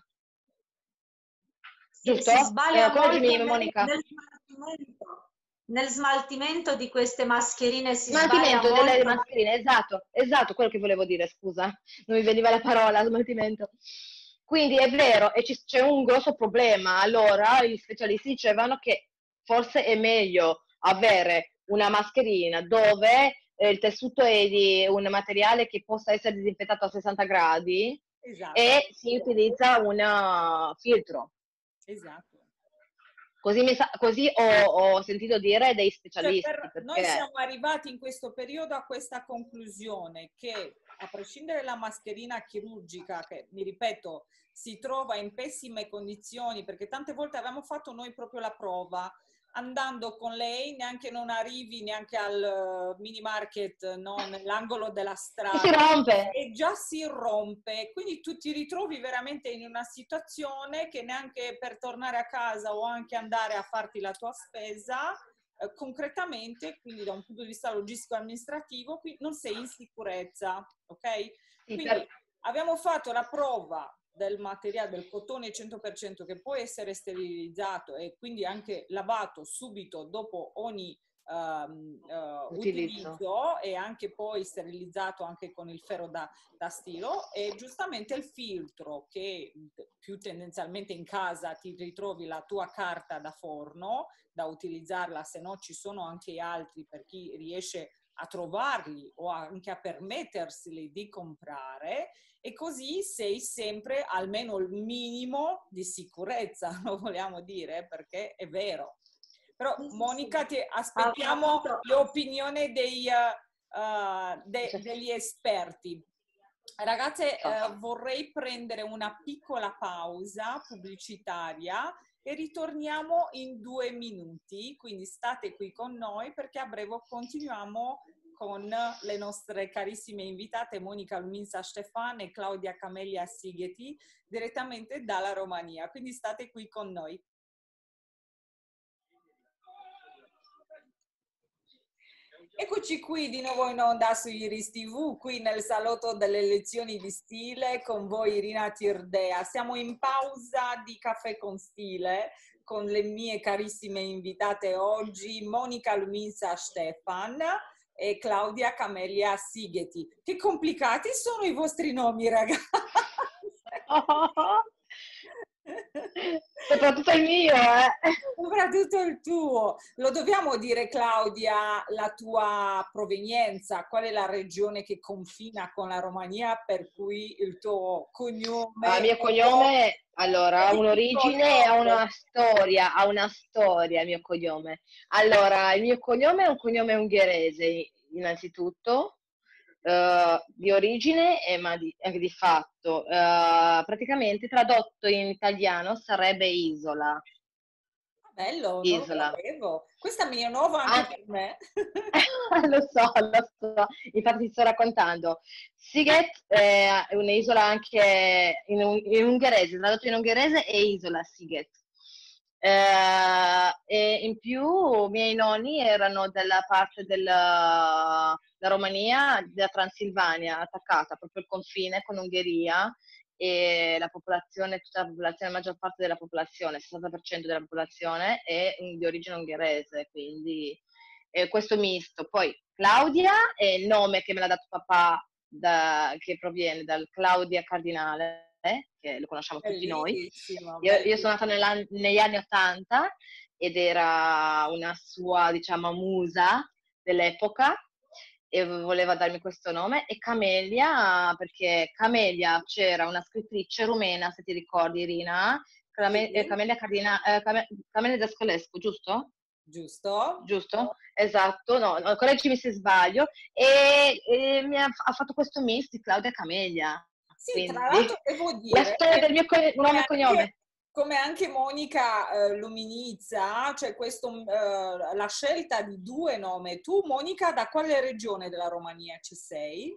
Speaker 2: si,
Speaker 3: giusto?
Speaker 2: si
Speaker 3: Eh,
Speaker 2: sbaglia molto
Speaker 3: correggimi,
Speaker 2: nel,
Speaker 3: Monica.
Speaker 2: nel smaltimento. Nel smaltimento di queste mascherine si sbaglia
Speaker 3: Smaltimento delle
Speaker 2: molto.
Speaker 3: mascherine, esatto, esatto, quello che volevo dire, scusa, non mi veniva la parola, smaltimento. Quindi è vero, e ci- c'è un grosso problema. Allora, gli specialisti dicevano che forse è meglio avere una mascherina dove eh, il tessuto è di un materiale che possa essere disinfettato a sessanta gradi
Speaker 1: Esatto,
Speaker 3: e si utilizza un uh, filtro.
Speaker 1: esatto.
Speaker 3: Così, mi sa- così ho, ho sentito dire dei
Speaker 1: Cioè,
Speaker 3: specialisti,
Speaker 1: per, noi
Speaker 3: perché.
Speaker 1: siamo arrivati in questo periodo a questa conclusione che a prescindere dalla mascherina chirurgica, che mi ripeto, si trova in pessime condizioni, perché tante volte abbiamo fatto noi proprio la prova, andando con lei, neanche non arrivi neanche al mini market, no? Nell'angolo della strada,
Speaker 3: si rompe.
Speaker 1: E già si rompe, quindi tu ti ritrovi veramente in una situazione che neanche per tornare a casa o anche andare a farti la tua spesa, eh, concretamente, quindi da un punto di vista logistico amministrativo, qui non sei in sicurezza, ok?
Speaker 3: Sì,
Speaker 1: Quindi
Speaker 3: per...
Speaker 1: abbiamo fatto la prova del materiale, del cotone cento per cento che può essere sterilizzato e quindi anche lavato subito dopo ogni um, uh,
Speaker 3: utilizzo.
Speaker 1: utilizzo, e anche poi sterilizzato anche con il ferro da, da stilo, e giustamente il filtro, che più tendenzialmente in casa ti ritrovi la tua carta da forno da utilizzarla, se no ci sono anche altri per chi riesce a trovarli o anche a permetterseli di comprare, e così sei sempre almeno il minimo di sicurezza, lo vogliamo dire, perché è vero. Però
Speaker 2: Sì, sì,
Speaker 1: Monica,
Speaker 2: sì.
Speaker 1: ti aspettiamo
Speaker 2: Appunto.
Speaker 1: l'opinione dei, uh, de, degli esperti. Ragazze, eh, vorrei prendere una piccola pausa pubblicitaria e ritorniamo in due minuti, quindi state qui con noi perché a breve continuiamo con le nostre carissime invitate Monica Lumința Ștefan e Claudia Camelia Sigeti direttamente dalla Romania, quindi state qui con noi. Eccoci qui di nuovo in onda su Iris tivù, qui nel salotto delle lezioni di stile con voi Irina Tirdea. Siamo in pausa di Caffè con Stile con le mie carissime invitate oggi, Monica Lumința Ștefan e Claudia Camelia Sigeti. Che complicati sono i vostri nomi, ragazzi!
Speaker 3: Soprattutto il mio, eh!
Speaker 1: Soprattutto il tuo. Lo dobbiamo dire, Claudia, la tua provenienza? Qual è la regione che confina con la Romania per cui il tuo cognome?
Speaker 3: Ah, il mio cognome, allora, ha un'origine e ha una storia, ha una storia il mio cognome. Allora, il mio cognome è un cognome ungherese, innanzitutto, Uh, di origine e ma di, anche di fatto, uh, praticamente tradotto in italiano sarebbe isola.
Speaker 1: Bello,
Speaker 3: isola.
Speaker 1: non lo sapevo. Questa mi è nuova anche, anche... per me.
Speaker 3: Lo so, lo so, infatti ti sto raccontando. Siget è un'isola anche in, in ungherese, tradotto in ungherese è isola Siget. Uh, e in più i miei nonni erano della parte della, della Romania, della Transilvania, attaccata proprio al confine con Ungheria, e la popolazione, tutta la popolazione, la maggior parte della popolazione, il sessanta per cento della popolazione è di origine ungherese, quindi eh, questo misto. Poi Claudia è il nome che me l'ha dato papà, da, che proviene dal Claudia Cardinale, che lo conosciamo tutti noi. Io, io sono nata negli anni ottanta ed era una sua, diciamo, musa dell'epoca e voleva darmi questo nome. E Camelia, perché Camelia c'era una scrittrice rumena, se ti ricordi, Irina, Camelia, Camelia, Cardina, eh, Camelia Dascălescu, giusto?
Speaker 1: Giusto.
Speaker 3: Giusto? Esatto, no, no, correggimi se sbaglio. E, e mi ha, ha fatto questo mix di Claudia Camelia.
Speaker 1: Sì,
Speaker 3: quindi,
Speaker 1: tra l'altro devo dire...
Speaker 3: la storia del mio co- nome e cognome.
Speaker 1: Come anche Monica eh, Luminizza, cioè questo, eh, la scelta di due nomi. Tu, Monica, da quale regione della Romania ci sei?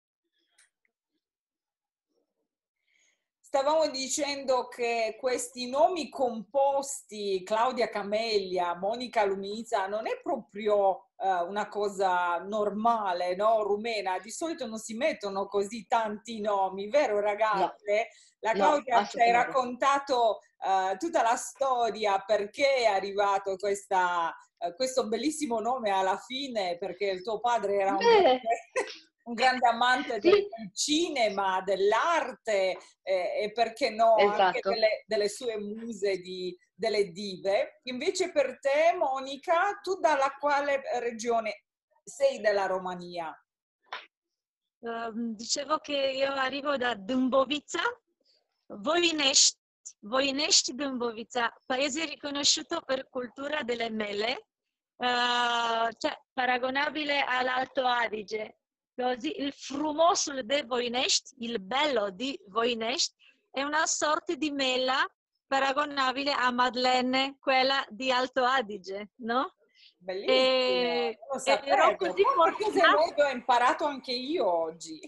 Speaker 1: Stavamo dicendo che questi nomi composti, Claudia Camelia, Monica Luminizza, non è proprio uh, una cosa normale, no? Rumena. Di solito non si mettono così tanti nomi, vero ragazze? No. La Claudia no, ci hai raccontato uh, tutta la storia, perché è arrivato questa, uh, questo bellissimo nome alla fine, perché il tuo padre era un... un grande amante sì. del cinema, dell'arte eh, e perché no, esatto. anche delle, delle sue muse, di, delle dive. Invece per te, Monica, tu dalla quale regione sei della Romania?
Speaker 2: Uh, dicevo che io arrivo da Dâmbovița, Voinești, Voinești Dâmbovița, paese riconosciuto per cultura delle mele, uh, cioè paragonabile all'Alto Adige. così, il frumosul de Voinești, il bello di Voinești, è una sorta di mela paragonabile a Madeleine, quella di Alto Adige, no?
Speaker 1: Bellissimo,
Speaker 2: E,
Speaker 1: non lo
Speaker 2: e ero
Speaker 1: sapevo.
Speaker 2: così
Speaker 1: Quante cose
Speaker 2: fortunata.
Speaker 1: nuove ho imparato anche io oggi.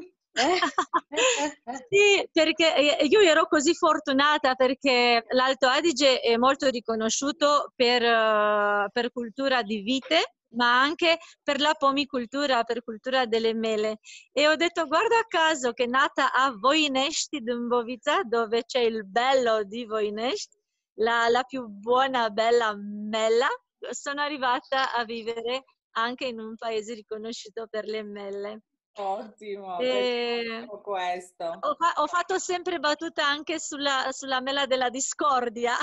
Speaker 2: Sì, perché io ero così fortunata perché l'Alto Adige è molto riconosciuto per, uh, per cultura di vite, ma anche per la pomicultura, per cultura delle mele. E ho detto, guarda caso che è nata a Voinești Dâmbovița, dove c'è il bello di Voinești, la, la più buona, bella mela, sono arrivata a vivere anche in un paese riconosciuto per le mele.
Speaker 1: Ottimo,
Speaker 2: E
Speaker 1: bellissimo questo.
Speaker 2: ho, fa- ho fatto sempre battuta anche sulla, sulla mela della discordia,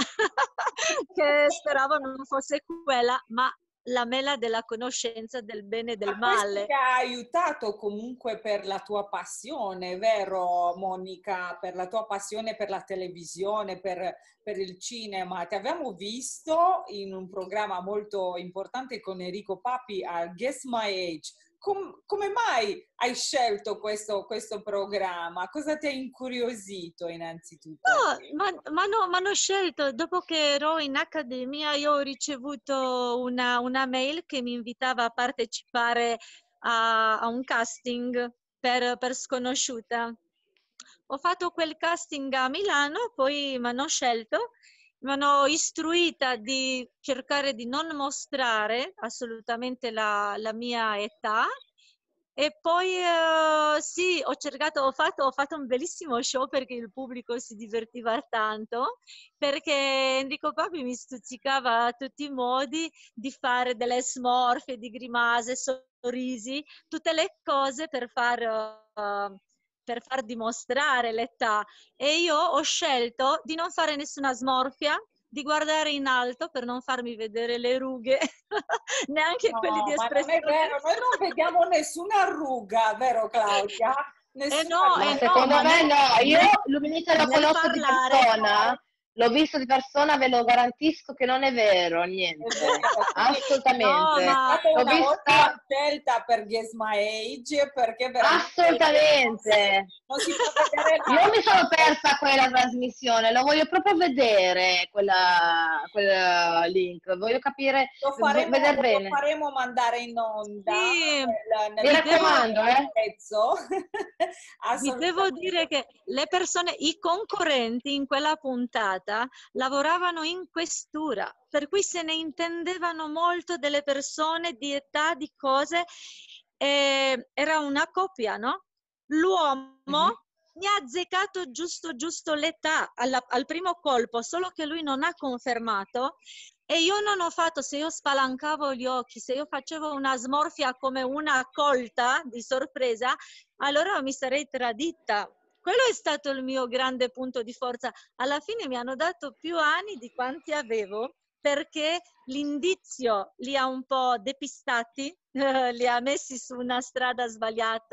Speaker 2: che speravo non fosse quella, ma la mela della conoscenza del bene e del
Speaker 1: Ma questo
Speaker 2: male.
Speaker 1: ti ha aiutato comunque per la tua passione, vero Monica? Per la tua passione per la televisione, per, per il cinema. Ti abbiamo visto in un programma molto importante con Enrico Papi a Guess My Age. Com- come mai hai scelto questo, questo programma? Cosa ti ha incuriosito innanzitutto?
Speaker 2: No, ma, ma no, ma hanno scelto, dopo che ero in accademia, io ho ricevuto una, una mail che mi invitava a partecipare a, a un casting per, per Sconosciuta. Ho fatto quel casting a Milano, poi mi hanno scelto, mi hanno istruita di cercare di non mostrare assolutamente la, la mia età. E poi eh, sì, ho cercato, ho fatto, ho fatto un bellissimo show perché il pubblico si divertiva tanto, perché Enrico Papi mi stuzzicava a tutti i modi di fare delle smorfie, di grimase, sorrisi, tutte le cose per far, uh, per far dimostrare l'età. E io ho scelto di non fare nessuna smorfia, di guardare in alto per non farmi vedere le rughe, neanche
Speaker 1: No,
Speaker 2: quelli di
Speaker 1: ma non è
Speaker 2: espressione.
Speaker 1: vero, noi non vediamo nessuna ruga, vero Claudia?
Speaker 2: Eh
Speaker 1: Nessuna
Speaker 2: no,
Speaker 3: Ma
Speaker 2: eh
Speaker 1: ruga.
Speaker 2: no,
Speaker 3: secondo
Speaker 2: ma
Speaker 3: me
Speaker 2: nel,
Speaker 3: no, io
Speaker 2: nel,
Speaker 3: Luminita lo
Speaker 2: nel
Speaker 3: conosco di
Speaker 2: parlare,
Speaker 3: persona, l'ho visto di persona, ve lo garantisco che non è vero,
Speaker 1: È
Speaker 3: niente,
Speaker 1: vero, quindi
Speaker 2: no,
Speaker 3: assolutamente.
Speaker 1: è
Speaker 2: ma
Speaker 1: stata
Speaker 3: L'ho
Speaker 1: una ottima
Speaker 3: vista
Speaker 1: scelta per Guess My Age perché veramente non si,
Speaker 3: assolutamente.
Speaker 1: non si può vedere
Speaker 3: Io mi sono
Speaker 1: l'altro.
Speaker 3: persa quella trasmissione, lo voglio proprio vedere, quella, quel link, voglio capire,
Speaker 1: Lo
Speaker 3: vo-
Speaker 1: faremo,
Speaker 3: vedere
Speaker 1: lo
Speaker 3: bene.
Speaker 1: faremo mandare in onda
Speaker 2: sì,
Speaker 1: nel,
Speaker 3: Mi
Speaker 1: nel
Speaker 2: vi devo,
Speaker 3: raccomando, eh.
Speaker 1: pezzo.
Speaker 2: vi devo dire
Speaker 1: Assolutamente.
Speaker 2: che le persone, i concorrenti in quella puntata lavoravano in questura, per cui se ne intendevano molto delle persone di età, di cose. Eh, era una coppia, no? L'uomo
Speaker 1: Mhm.
Speaker 2: mi ha azzeccato giusto giusto l'età alla- al primo colpo, solo che lui non ha confermato. E io non ho fatto, se io spalancavo gli occhi, se io facevo una smorfia come una colta di sorpresa, allora mi sarei tradita. Quello è stato il mio grande punto di forza. Alla fine mi hanno dato più anni di quanti avevo perché l'indizio li ha un po' depistati, eh, li ha messi su una strada sbagliata.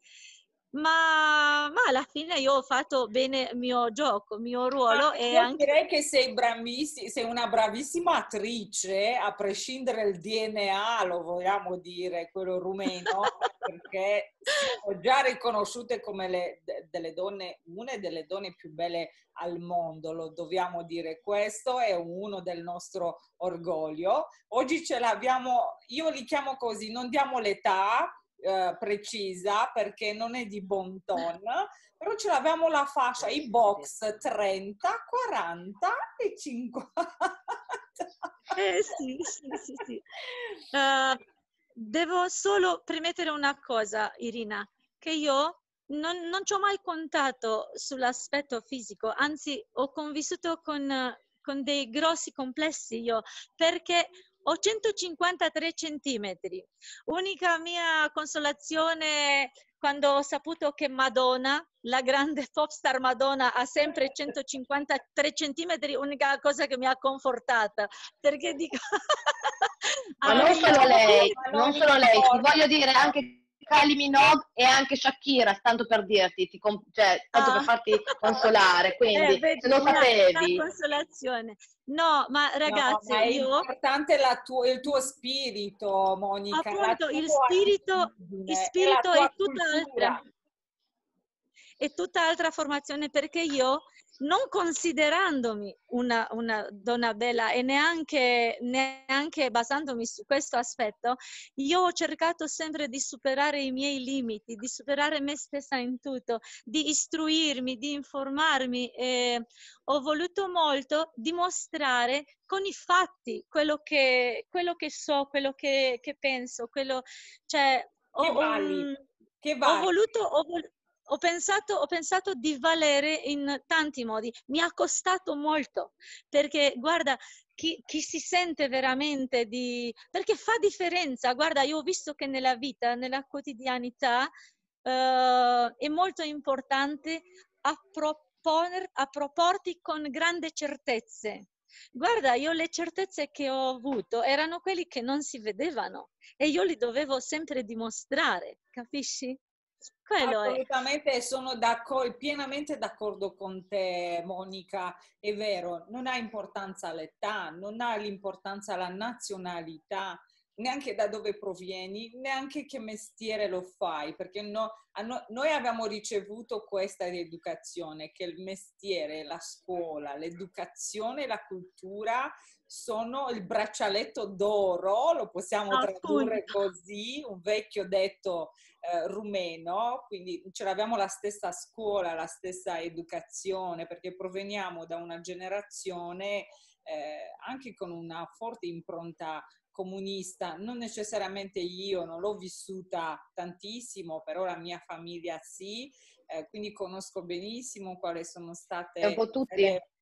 Speaker 2: Ma, ma alla fine io ho fatto bene il mio gioco, il mio
Speaker 1: Ma
Speaker 2: ruolo e
Speaker 1: io
Speaker 2: anche...
Speaker 1: direi che sei bravissi- sei una bravissima attrice, a prescindere dal D N A, lo vogliamo dire, quello rumeno, perché siamo già riconosciute come le, de- delle donne, una delle donne più belle al mondo, lo dobbiamo dire, questo è uno del nostro orgoglio. Oggi ce l'abbiamo, io li chiamo così, non diamo l'età eh, precisa perché non è di bon ton, però ce l'abbiamo la fascia, i box trenta, quaranta e cinquanta.
Speaker 2: Eh sì, sì, sì, sì. Uh, devo solo premettere una cosa, Irina, che io non, non ci ho mai contato sull'aspetto fisico, anzi ho convissuto con, con dei grossi complessi io, perché ho centocinquantatré centimetri. Unica mia consolazione quando ho saputo che Madonna, la grande pop star Madonna, ha sempre centocinquantatré centimetri, unica cosa che mi ha confortata, perché dico...
Speaker 3: Ma
Speaker 1: Non
Speaker 3: non
Speaker 2: ah,
Speaker 3: solo
Speaker 1: importa,
Speaker 3: lei,
Speaker 1: ma
Speaker 3: non
Speaker 1: non
Speaker 3: solo lei, ti
Speaker 1: importa.
Speaker 3: voglio dire anche Kylie Minogue e anche Shakira, tanto per dirti, ti com- cioè, tanto per
Speaker 2: Ah.
Speaker 3: farti consolare, quindi
Speaker 2: Eh, vedi,
Speaker 3: se non
Speaker 2: una, una
Speaker 3: sapevi.
Speaker 2: consolazione. No, ma
Speaker 1: No,
Speaker 2: ragazze,
Speaker 1: ma è
Speaker 2: io
Speaker 1: importante la tuo- il tuo spirito, Monica, la
Speaker 2: appunto il
Speaker 1: tua
Speaker 2: spirito, il
Speaker 1: attitudine e la
Speaker 2: spirito
Speaker 1: tua
Speaker 2: è tutt'altra.
Speaker 1: cultura.
Speaker 2: È tutt'altra formazione perché io, non considerandomi una, una donna bella e neanche, neanche basandomi su questo aspetto, io ho cercato sempre di superare i miei limiti, di superare me stessa in tutto, di istruirmi, di informarmi e ho voluto molto dimostrare con i fatti quello che, quello che so, quello che, che penso, quello, cioè, ho,
Speaker 1: Che
Speaker 2: ho,
Speaker 1: vali,
Speaker 2: mm,
Speaker 1: che
Speaker 2: ho
Speaker 1: vali.
Speaker 2: voluto, ho vol- ho pensato, ho pensato di valere in tanti modi. Mi ha costato molto, perché guarda, chi, chi si sente veramente di... perché fa differenza. Guarda, io ho visto che nella vita, nella quotidianità, eh, è molto importante approponer- approporti con grandi certezze. Guarda, io le certezze che ho avuto erano quelli che non si vedevano e io li dovevo sempre dimostrare, capisci? Quello è.
Speaker 1: Assolutamente, sono d'accordo, pienamente d'accordo con te, Monica. È vero, non ha importanza l'età, non ha l'importanza la nazionalità, neanche da dove provieni, neanche che mestiere lo fai, perché no- a no- noi abbiamo ricevuto questa educazione, che il mestiere, la scuola, l'educazione e la cultura sono il braccialetto d'oro, lo possiamo tradurre
Speaker 2: Appunto.
Speaker 1: così, un vecchio detto eh, rumeno, quindi ce l'abbiamo la stessa scuola, la stessa educazione, perché proveniamo da una generazione eh, anche con una forte impronta comunista, non necessariamente io, non l'ho vissuta tantissimo, però la mia famiglia sì, eh, quindi conosco benissimo quali sono
Speaker 3: È un
Speaker 1: state
Speaker 3: po' tutti.
Speaker 1: le...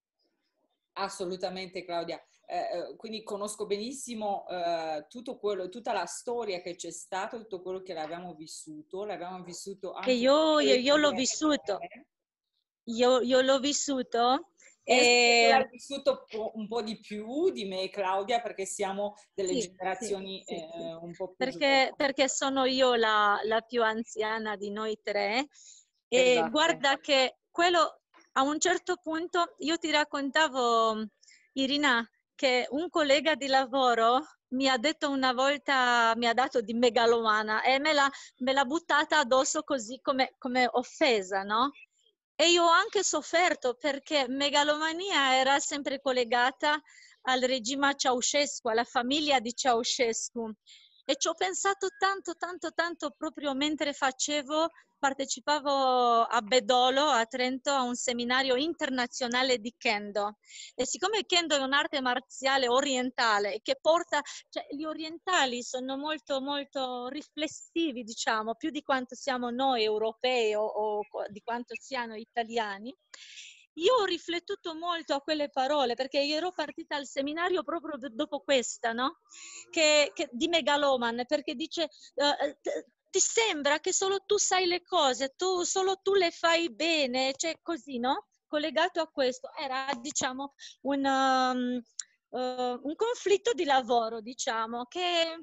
Speaker 1: Assolutamente, Claudia. Eh, eh, quindi conosco benissimo eh, tutto quello, tutta la storia che c'è stato, tutto quello che l'abbiamo vissuto, l'abbiamo vissuto
Speaker 2: Che
Speaker 1: anche
Speaker 2: io, io, io l'ho vissuto,
Speaker 1: insieme.
Speaker 2: io, io l'ho vissuto
Speaker 1: Penso che tu l'hai
Speaker 2: e
Speaker 1: vissuto po- un po' di più di me, Claudia, perché siamo delle
Speaker 2: sì, sì,
Speaker 1: generazioni
Speaker 2: sì, sì.
Speaker 1: eh, un po' più
Speaker 2: Perché,
Speaker 1: giovani.
Speaker 2: perché sono io la, la più anziana di noi tre e
Speaker 3: Esatto.
Speaker 2: guarda che quello a un certo punto io ti raccontavo, Irina, che un collega di lavoro mi ha detto una volta, mi ha dato di megalomana e me l'ha me l'ha buttata addosso così come, come offesa, no? E io ho anche sofferto perché megalomania era sempre collegata al regime Ceausescu, alla famiglia di Ceausescu. E ci ho pensato tanto, tanto, tanto proprio mentre facevo, partecipavo a Bedolo, a Trento, a un seminario internazionale di Kendo. E siccome Kendo è un'arte marziale orientale che porta, cioè gli orientali sono molto, molto riflessivi, diciamo, più di quanto siamo noi europei o, o di quanto siano italiani. Io ho riflettuto molto a quelle parole perché io ero partita al seminario proprio dopo questa, no? Che, che, di Megaloman, perché dice uh, ti sembra che solo tu sai le cose, tu, solo tu le fai bene, cioè così, no? Collegato a questo era, diciamo, un, um, uh, un conflitto di lavoro, diciamo, che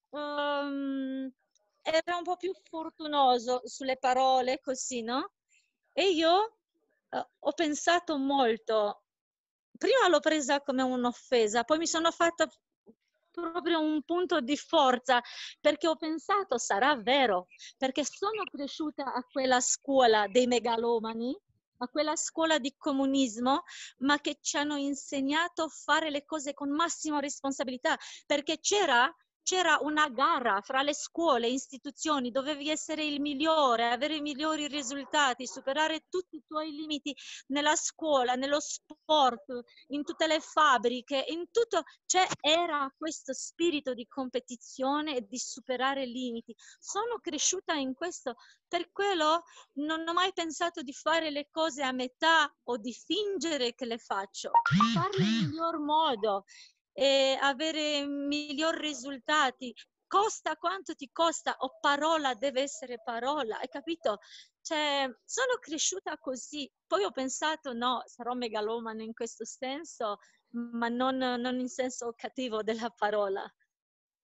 Speaker 2: um, era un po' più fortunoso sulle parole, così, no? E io uh, ho pensato molto, prima l'ho presa come un'offesa, poi mi sono fatta proprio un punto di forza perché ho pensato sarà vero, perché sono cresciuta a quella scuola dei megalomani, a quella scuola di comunismo, ma che ci hanno insegnato a fare le cose con massima responsabilità, perché c'era c'era una gara fra le scuole e istituzioni, dovevi essere il migliore, avere i migliori risultati, superare tutti i tuoi limiti nella scuola, nello sport, in tutte le fabbriche, in tutto, cioè era questo spirito di competizione e di superare limiti. Sono cresciuta in questo, per quello non ho mai pensato di fare le cose a metà o di fingere che le faccio, farle nel miglior modo e avere migliori risultati. Costa quanto ti costa, o parola deve essere parola, hai capito? Cioè, sono cresciuta così. Poi ho pensato, no, sarò megalomane in questo senso, ma non, non in senso cattivo della parola.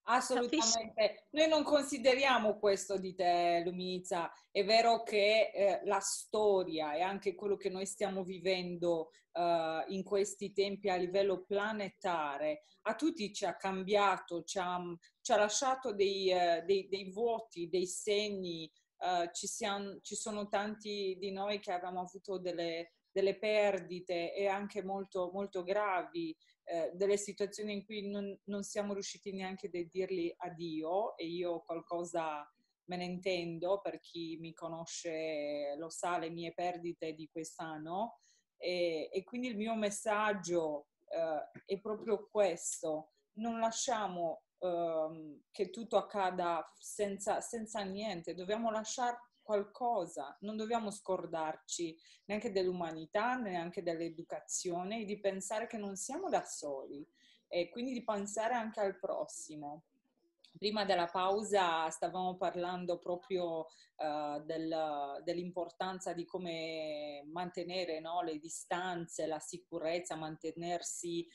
Speaker 1: Assolutamente. Noi non consideriamo questo di te, Luminița. È vero che eh, la storia e anche quello che noi stiamo vivendo eh, in questi tempi a livello planetare a tutti ci ha cambiato, ci ha, ci ha lasciato dei, eh, dei, dei vuoti, dei segni. Eh, ci, siamo, ci sono tanti di noi che abbiamo avuto delle, delle perdite e anche molto, molto gravi. Eh, delle situazioni in cui non, non siamo riusciti neanche a dirgli addio, e io qualcosa me ne intendo, per chi mi conosce lo sa, le mie perdite di quest'anno, e, e quindi il mio messaggio eh, è proprio questo: non lasciamo ehm, che tutto accada senza, senza niente, dobbiamo lasciare qualcosa, non dobbiamo scordarci neanche dell'umanità, neanche dell'educazione, e di pensare che non siamo da soli, e quindi di pensare anche al prossimo. Prima della pausa stavamo parlando proprio uh, del, dell'importanza di come mantenere, no, le distanze, la sicurezza, mantenersi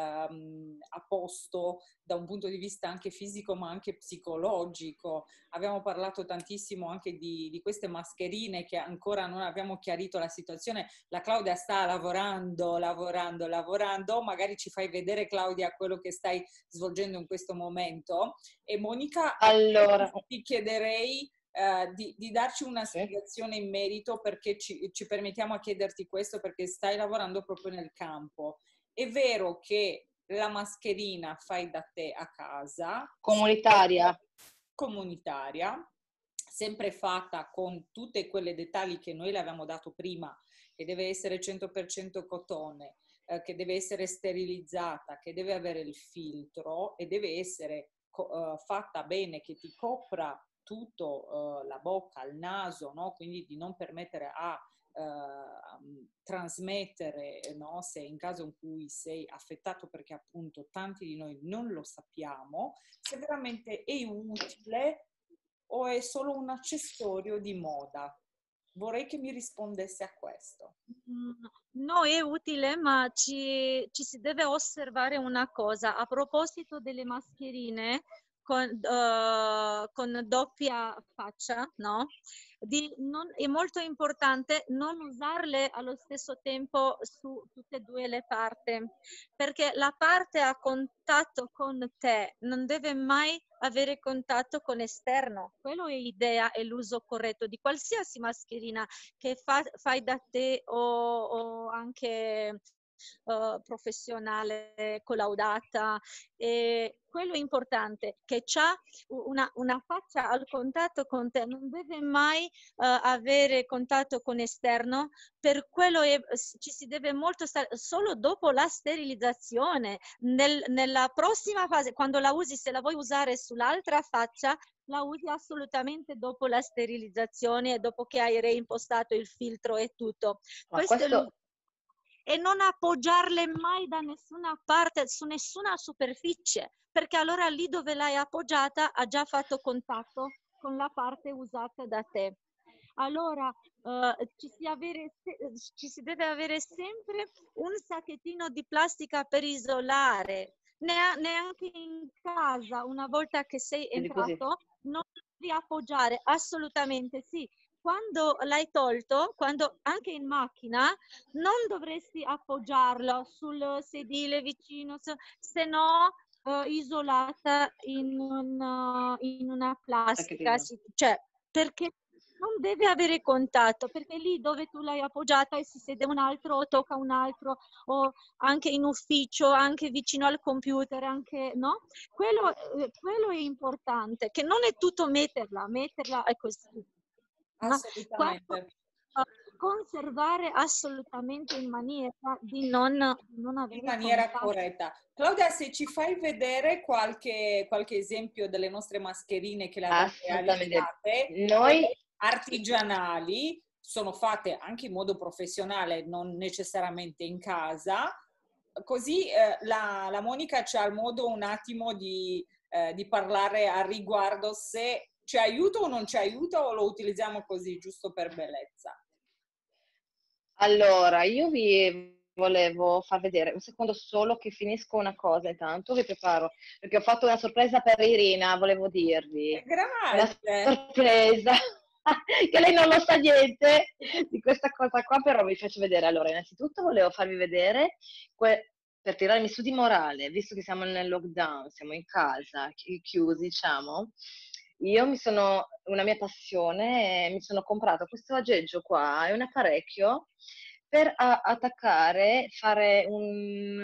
Speaker 1: um, a posto da un punto di vista anche fisico ma anche psicologico. Abbiamo parlato tantissimo anche di, di queste mascherine, che ancora non abbiamo chiarito la situazione. La Claudia sta lavorando, lavorando, lavorando. Magari ci fai vedere, Claudia, quello che stai svolgendo in questo momento. E Monica,
Speaker 3: Allora,
Speaker 1: ti chiederei uh, di, di darci una
Speaker 3: sì.
Speaker 1: spiegazione in merito, perché ci, ci permettiamo a chiederti questo, perché stai lavorando proprio nel campo. È vero che la mascherina fai da te a casa,
Speaker 3: Comunitaria.
Speaker 1: comunitaria, sempre fatta con tutte quelle dettagli che noi le abbiamo dato prima, che deve essere cento per cento cotone, eh, che deve essere sterilizzata, che deve avere il filtro e deve essere uh, fatta bene, che ti copra tutto, uh, la bocca, il naso, no? Quindi di non permettere a Uh, trasmettere, no? Se in caso in cui sei affettato, perché appunto tanti di noi non lo sappiamo, se veramente è utile o è solo un accessorio di moda. Vorrei che mi rispondesse a questo.
Speaker 2: No, è utile, ma ci, ci si deve osservare una cosa. A proposito delle mascherine con, uh, con doppia faccia, no? Di non, è molto importante non usarle allo stesso tempo su tutte e due le parti, perché la parte a contatto con te non deve mai avere contatto con esterno. Quello è l'idea e l'uso corretto di qualsiasi mascherina che fa, fai da te o, o anche uh, professionale, collaudata. E quello è importante, che c'ha una, una faccia al contatto con te, non deve mai uh, avere contatto con esterno. Per quello è, ci si deve molto stare solo dopo la sterilizzazione. Nel, nella prossima fase, quando la usi, se la vuoi usare sull'altra faccia, la usi assolutamente dopo la sterilizzazione e dopo che hai reimpostato il filtro e tutto.
Speaker 3: Ma
Speaker 2: Questo
Speaker 3: questo...
Speaker 2: è e non appoggiarle mai da nessuna parte, su nessuna superficie, perché allora lì dove l'hai appoggiata ha già fatto contatto con la parte usata da te. Allora eh, ci, si avere, ci si deve avere sempre un sacchettino di plastica per isolare. Neanche in casa, una volta che sei entrato, non devi appoggiare, assolutamente sì. Quando l'hai tolto, quando anche in macchina, non dovresti appoggiarlo sul sedile vicino, se no uh, isolata in, un, in una plastica, cioè perché non deve avere contatto, perché lì dove tu l'hai appoggiata e si siede un altro o tocca un altro, o anche in ufficio, anche vicino al computer, anche, no? Quello, eh, quello è importante, che non è tutto metterla, metterla è così.
Speaker 1: Assolutamente.
Speaker 2: Quando, uh, conservare assolutamente in maniera di non, non avere
Speaker 1: in maniera
Speaker 2: contatto.
Speaker 1: corretta. Claudia, se ci fai vedere qualche, qualche esempio delle nostre mascherine che le abbiamo realizzate,
Speaker 3: noi
Speaker 1: artigianali, sono fatte anche in modo professionale, non necessariamente in casa, così eh, la, la Monica c'ha il modo un attimo di, eh, di parlare al riguardo, se ci aiuta o non ci aiuta, o lo utilizziamo così giusto per bellezza.
Speaker 3: Allora, io vi volevo far vedere. Un secondo solo che finisco una cosa intanto, vi preparo, perché ho fatto una sorpresa per Irina, volevo dirvi. Una
Speaker 1: Grazie.
Speaker 3: sorpresa, che lei non lo sa niente di questa cosa qua, però vi faccio vedere. Allora, innanzitutto volevo farvi vedere, que- per tirarmi su di morale, visto che siamo nel lockdown, siamo in casa, chi- chiusi, diciamo, io mi sono, una mia passione, mi sono comprato questo aggeggio qua, è un apparecchio per a- attaccare, fare un,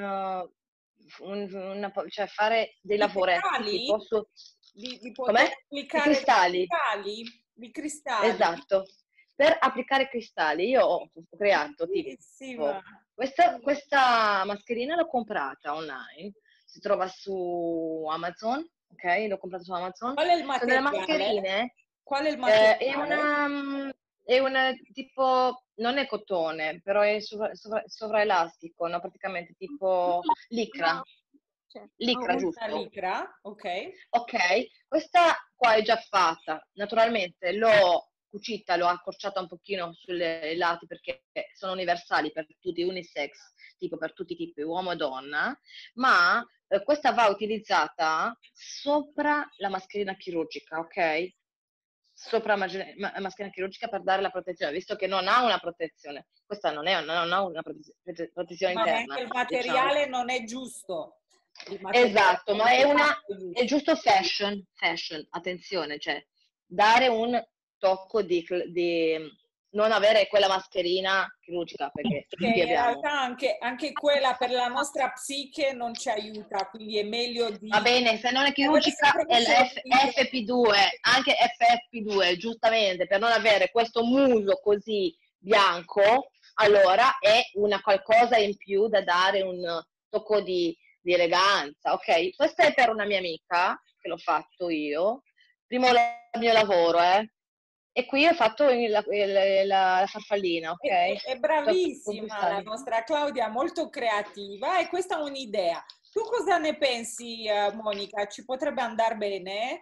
Speaker 3: uh, un- una- cioè fare dei
Speaker 1: Di
Speaker 3: lavoretti
Speaker 1: cristalli?
Speaker 3: tipo su,
Speaker 1: Di, di
Speaker 3: com'è?
Speaker 1: poter
Speaker 3: I
Speaker 1: applicare dei
Speaker 3: cristalli,
Speaker 1: cristalli? Di cristalli?
Speaker 3: esatto, per applicare i cristalli. Io ho creato
Speaker 1: Bellissima.
Speaker 3: tipo, questa, questa mascherina l'ho comprata online, si trova su Amazon, ok? L'ho comprata su Amazon.
Speaker 1: Qual è il
Speaker 3: Sono delle
Speaker 1: materiale?
Speaker 3: mascherine,
Speaker 1: Qual è il
Speaker 3: eh, è
Speaker 1: materiale?
Speaker 3: una, mm, è una tipo, non è cotone, però è sovra, sovra- sovraelastico, no? Praticamente tipo licra, licra,
Speaker 1: Una
Speaker 3: giusto?
Speaker 1: licra, ok.
Speaker 3: Ok, questa qua è già fatta. Naturalmente l'ho cucita, l'ho accorciata un pochino sui lati perché sono universali per tutti, unisex, tipo per tutti i tipi, uomo e donna, ma eh, questa va utilizzata sopra la mascherina chirurgica, ok? Sopra la mage- ma- mascherina chirurgica per dare la protezione, visto che non ha una protezione. Questa non, è, non ha una prote- protezione
Speaker 1: Ma neanche
Speaker 3: interna,
Speaker 1: il
Speaker 3: diciamo.
Speaker 1: materiale non è giusto. Il materiale
Speaker 3: Esatto,
Speaker 1: non
Speaker 3: ma è
Speaker 1: è
Speaker 3: una, è
Speaker 1: giusto.
Speaker 3: giusto fashion, fashion, attenzione, cioè dare un tocco di, di non avere quella mascherina chirurgica, perché
Speaker 1: Che
Speaker 3: tutti
Speaker 1: in
Speaker 3: abbiamo.
Speaker 1: realtà anche, anche quella per la nostra psiche non ci aiuta, quindi è meglio
Speaker 3: Va
Speaker 1: di
Speaker 3: bene, se non è
Speaker 1: aver
Speaker 3: chirurgica
Speaker 1: sempre
Speaker 3: è
Speaker 1: questo
Speaker 3: l'F
Speaker 1: equilibrio.
Speaker 3: F P due, anche F F P due, giustamente, per non avere questo muso così bianco, allora è una qualcosa in più da dare un tocco di, di eleganza, ok? Questa è per una mia amica, che l'ho fatto io, primo la- mio lavoro, eh? E qui ho fatto il- la, il- la- la farfallina,
Speaker 1: È, è-
Speaker 3: ok?
Speaker 1: è
Speaker 3: Sto con
Speaker 1: bravissima la
Speaker 3: cristalli.
Speaker 1: nostra Claudia, molto creativa e questa è un'idea. Tu cosa ne pensi, eh, Monica? Ci potrebbe andare bene?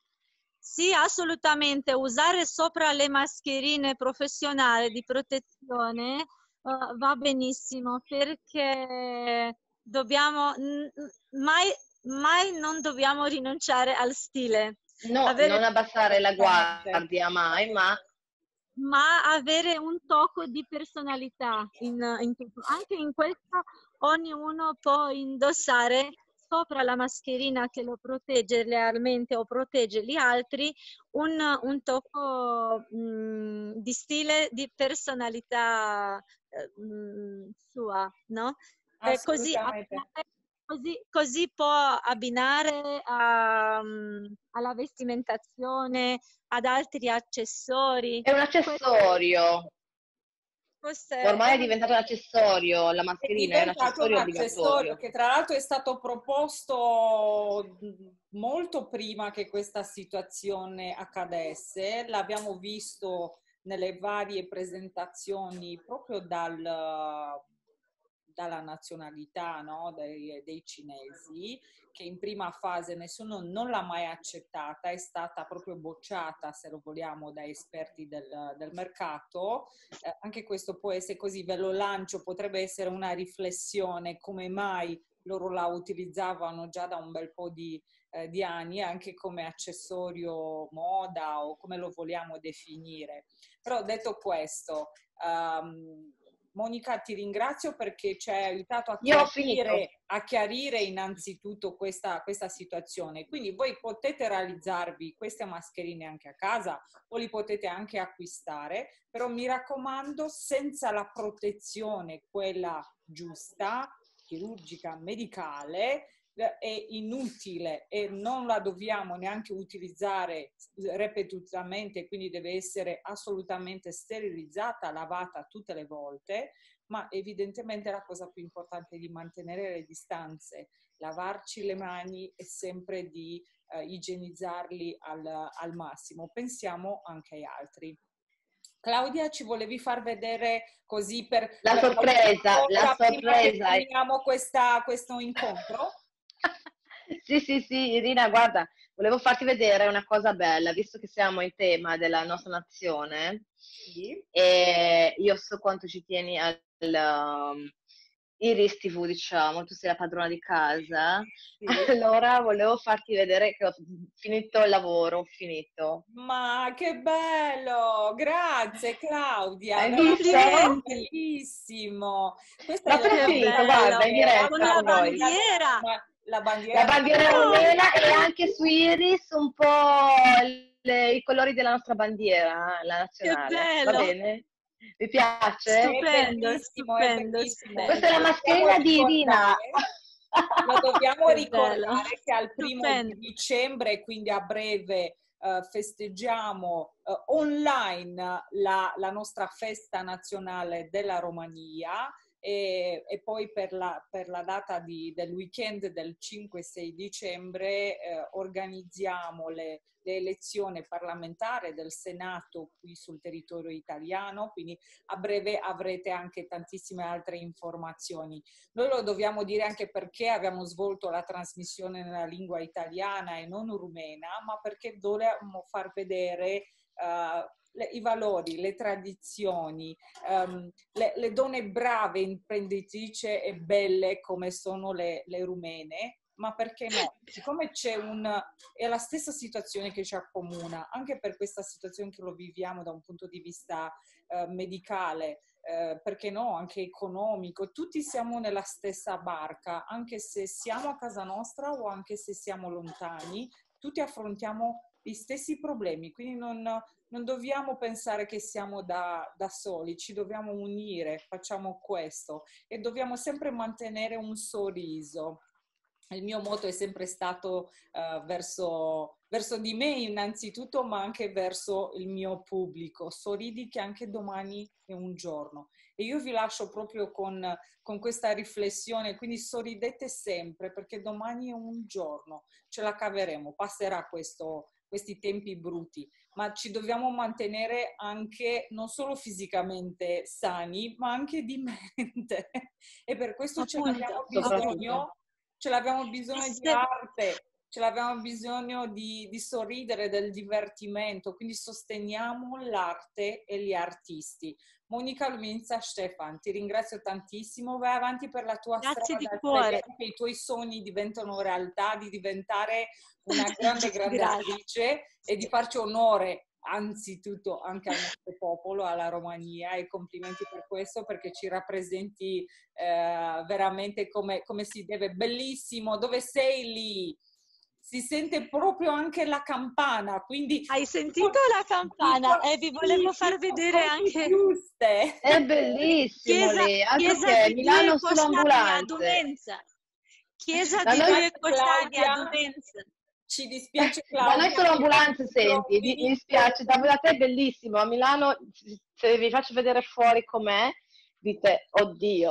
Speaker 2: Sì, assolutamente. Usare sopra le mascherine professionali di protezione, eh, va benissimo perché dobbiamo, n- mai, mai non dobbiamo rinunciare al stile.
Speaker 3: No,
Speaker 2: Avere
Speaker 3: non abbassare la
Speaker 1: Assolutamente.
Speaker 3: guardia mai, ma
Speaker 2: ma avere un tocco di personalità in, in tutto. Anche in questo ognuno può indossare sopra la mascherina che lo protegge realmente o protegge gli altri un, un tocco mh, di stile, di personalità eh, mh, sua, no? E così
Speaker 1: Assolutamente.
Speaker 2: abbinare, così, così può abbinare a, mh, alla vestimentazione, ad altri accessori.
Speaker 3: è un
Speaker 2: Questo,
Speaker 3: accessorio.
Speaker 2: questo
Speaker 3: Ormai
Speaker 2: è
Speaker 3: è
Speaker 2: un...
Speaker 3: diventato un accessorio, la
Speaker 1: È
Speaker 3: mascherina è un
Speaker 1: diventato un
Speaker 3: accessorio
Speaker 1: accessorio
Speaker 3: obbligatorio.
Speaker 1: che tra l'altro è stato proposto molto prima che questa situazione accadesse. L'abbiamo visto nelle varie presentazioni proprio dal, dalla nazionalità, no? dei, dei cinesi, che in prima fase nessuno non l'ha mai accettata, è stata proprio bocciata, se lo vogliamo, da esperti del, del mercato. Eh, anche questo può essere così, ve lo lancio, potrebbe essere una riflessione come mai loro la utilizzavano già da un bel po' di, eh, di anni, anche come accessorio moda o come lo vogliamo definire. Però detto questo, um, Monica, ti ringrazio perché ci hai aiutato a
Speaker 3: Io ho finito.
Speaker 1: chiarire, a chiarire innanzitutto questa, questa situazione. Quindi voi potete realizzarvi queste mascherine anche a casa o li potete anche acquistare, però mi raccomando senza la protezione, quella giusta, chirurgica, medicale, è inutile e non la dobbiamo neanche utilizzare ripetutamente, quindi deve essere assolutamente sterilizzata, lavata tutte le volte, ma evidentemente la cosa più importante è di mantenere le distanze, lavarci le mani e sempre di eh, igienizzarli al, al massimo. Pensiamo anche agli altri. Claudia, ci volevi far vedere così per,
Speaker 3: La
Speaker 1: per la ultima
Speaker 3: sorpresa, la
Speaker 1: volta prima che
Speaker 3: sorpresa è...
Speaker 1: finiamo questa, questo incontro?
Speaker 3: Sì, sì, sì, Irina, guarda, volevo farti vedere una cosa bella, visto che siamo in tema della nostra nazione,
Speaker 1: Sì.
Speaker 3: e io so quanto ci tieni al, um, Iris ti vu, diciamo, tu sei la padrona di casa,
Speaker 1: Sì.
Speaker 3: allora volevo farti vedere che ho finito il lavoro, ho finito.
Speaker 1: Ma che bello! Grazie Claudia,
Speaker 3: Hai
Speaker 1: veramente
Speaker 3: visto?
Speaker 1: bellissimo. Questa
Speaker 3: L'ho
Speaker 1: è la
Speaker 3: appena
Speaker 2: Che
Speaker 3: finito,
Speaker 1: bandiera
Speaker 2: bello!
Speaker 3: guarda, in
Speaker 1: rumena,
Speaker 2: Con
Speaker 3: diretta
Speaker 2: la
Speaker 3: con voi.
Speaker 2: bandiera!
Speaker 1: la
Speaker 3: La
Speaker 1: bandiera
Speaker 3: bandiera
Speaker 2: Oh,
Speaker 3: rumena e anche su Iris un po' le- i colori della nostra bandiera, la
Speaker 2: che
Speaker 3: nazionale. Va
Speaker 2: bello!
Speaker 3: bene? Vi piace?
Speaker 1: è
Speaker 2: Stupendo,
Speaker 1: bellissimo, è
Speaker 2: stupendo,
Speaker 1: bellissimo.
Speaker 3: Questa è
Speaker 2: stupendo.
Speaker 3: la
Speaker 1: Lo dobbiamo
Speaker 3: mascherina di Irina.
Speaker 1: ricordare, lo dobbiamo
Speaker 2: Che bello!
Speaker 1: ricordare che al primo di
Speaker 2: Stupendo.
Speaker 1: dicembre, quindi a breve, eh, festeggiamo eh, online la, la nostra festa nazionale della Romania e, e poi per la, per la data di, del weekend del cinque sei dicembre eh, organizziamo le, le elezioni parlamentari del Senato qui sul territorio italiano, quindi a breve avrete anche tantissime altre informazioni. Noi lo dobbiamo dire anche perché abbiamo svolto la trasmissione nella lingua italiana e non rumena, ma perché volevamo far vedere uh, le, i valori, le tradizioni, um, le, le donne brave, imprenditrici e belle come sono le, le rumene, ma perché no? Siccome c'è un, è la stessa situazione che ci accomuna, anche per questa situazione che lo viviamo da un punto di vista uh, medicale, eh, perché no, anche economico, tutti siamo nella stessa barca, anche se siamo a casa nostra o anche se siamo lontani, tutti affrontiamo gli stessi problemi, quindi non, non dobbiamo pensare che siamo da, da soli, ci dobbiamo unire, facciamo questo e dobbiamo sempre mantenere un sorriso. Il mio motto è sempre stato uh, verso, verso di me innanzitutto, ma anche verso il mio pubblico. Sorridi che anche domani è un giorno. E io vi lascio proprio con, con questa riflessione, quindi sorridete sempre perché domani è un giorno, ce la caveremo, passerà questo, questi tempi brutti, ma ci dobbiamo mantenere anche non solo fisicamente sani, ma anche di mente. E per questo ce
Speaker 2: Appunto,
Speaker 1: l'abbiamo
Speaker 2: appunto.
Speaker 1: bisogno. Ce l'abbiamo bisogno
Speaker 2: E
Speaker 1: di
Speaker 2: se-
Speaker 1: arte, ce l'abbiamo bisogno di, di sorridere, del divertimento, quindi sosteniamo l'arte e gli artisti. Monica Luminza Stefan, ti ringrazio tantissimo, vai avanti per la tua
Speaker 2: Grazie di
Speaker 1: strada,
Speaker 2: cuore.
Speaker 1: speriamo che i tuoi sogni diventano realtà, di diventare una grande, grande
Speaker 2: Grazie.
Speaker 1: attrice e di farci onore anzitutto anche al nostro popolo, alla Romania, e complimenti per questo perché ci rappresenti eh, veramente come, come si deve. Bellissimo, dove sei lì? Si sente proprio anche la campana, quindi
Speaker 2: Hai sentito la campana? E vi volevo far vedere anche
Speaker 1: giuste.
Speaker 3: È bellissimo
Speaker 2: chiesa,
Speaker 3: lì, altro
Speaker 2: chiesa
Speaker 3: che
Speaker 2: di
Speaker 3: Milano
Speaker 2: due
Speaker 3: solo
Speaker 2: costagni a
Speaker 3: ambulanze.
Speaker 2: Dumenza. Chiesa
Speaker 3: Da
Speaker 2: di
Speaker 3: noi,
Speaker 2: due costagni a
Speaker 1: Claudia,
Speaker 2: Dumenza.
Speaker 1: ci dispiace
Speaker 3: da noi
Speaker 1: Claudia
Speaker 3: solo
Speaker 1: che non
Speaker 3: ambulanze,
Speaker 1: ti
Speaker 3: senti, mi, mi
Speaker 1: trovi.
Speaker 3: dispiace, da, da te è bellissimo, a Milano se vi faccio vedere fuori com'è, dite, oddio,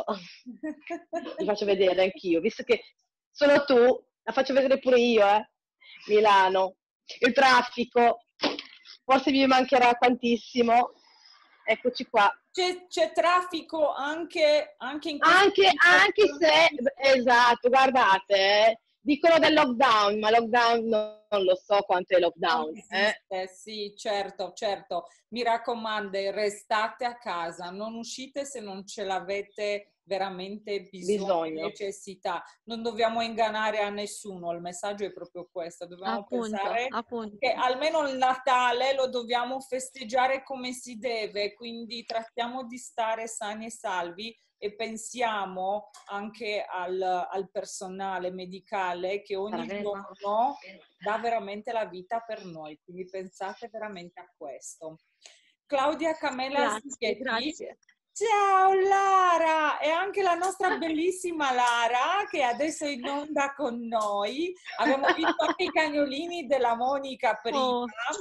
Speaker 3: vi faccio vedere anch'io, visto che solo tu, la faccio vedere pure io, eh, Milano, il traffico, forse mi mancherà tantissimo, eccoci qua.
Speaker 1: C'è, c'è traffico anche, anche in questa
Speaker 3: Anche, anche se,
Speaker 1: situazione.
Speaker 3: esatto, guardate, eh, dicono del lockdown, ma lockdown no, non lo so quanto è
Speaker 1: Non
Speaker 3: lockdown. Eh?
Speaker 1: esiste, sì, certo, certo. Mi raccomando, restate a casa, non uscite se non ce l'avete veramente bisogno,
Speaker 3: Bisogno.
Speaker 1: necessità. Non dobbiamo ingannare a nessuno, il messaggio è proprio questo. Dobbiamo
Speaker 2: Appunto,
Speaker 1: pensare
Speaker 2: appunto.
Speaker 1: che almeno il Natale lo dobbiamo festeggiare come si deve, quindi trattiamo di stare sani e salvi e pensiamo anche al, al personale medicale che ogni giorno dà veramente la vita per noi, quindi pensate veramente a questo. Claudia Camela
Speaker 2: Grazie,
Speaker 1: Sighetti.
Speaker 2: grazie.
Speaker 1: Ciao Lara, e anche la nostra bellissima Lara che adesso è in onda con noi. Abbiamo visto anche i cagnolini della Monica prima.
Speaker 2: Oh.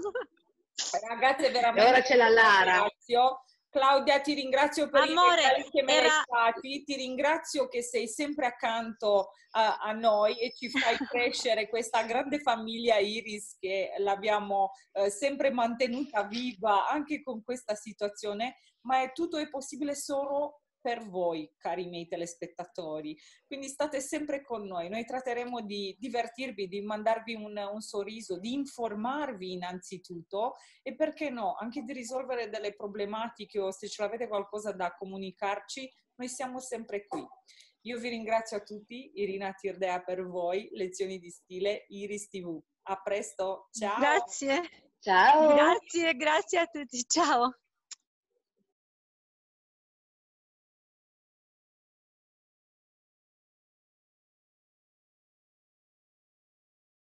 Speaker 1: Ragazze,
Speaker 3: E
Speaker 1: veramente
Speaker 3: ora c'è la Lara.
Speaker 1: ringrazio. Claudia, ti ringrazio per
Speaker 2: Amore,
Speaker 1: i regali che me
Speaker 2: era...
Speaker 1: l'hai fatti, ti ringrazio che sei sempre accanto a, a noi e ci fai crescere questa grande famiglia Iris che l'abbiamo eh, sempre mantenuta viva anche con questa situazione, ma è, tutto è possibile solo per voi, cari miei telespettatori. Quindi state sempre con noi, noi tratteremo di divertirvi, di mandarvi un, un sorriso, di informarvi innanzitutto e perché no, anche di risolvere delle problematiche o se ce l'avete qualcosa da comunicarci, noi siamo sempre qui. Io vi ringrazio a tutti, Irina Tirdea per voi, lezioni di stile, Iris tivù. A presto, ciao!
Speaker 2: Grazie.
Speaker 3: Ciao!
Speaker 2: Grazie, grazie a tutti, ciao!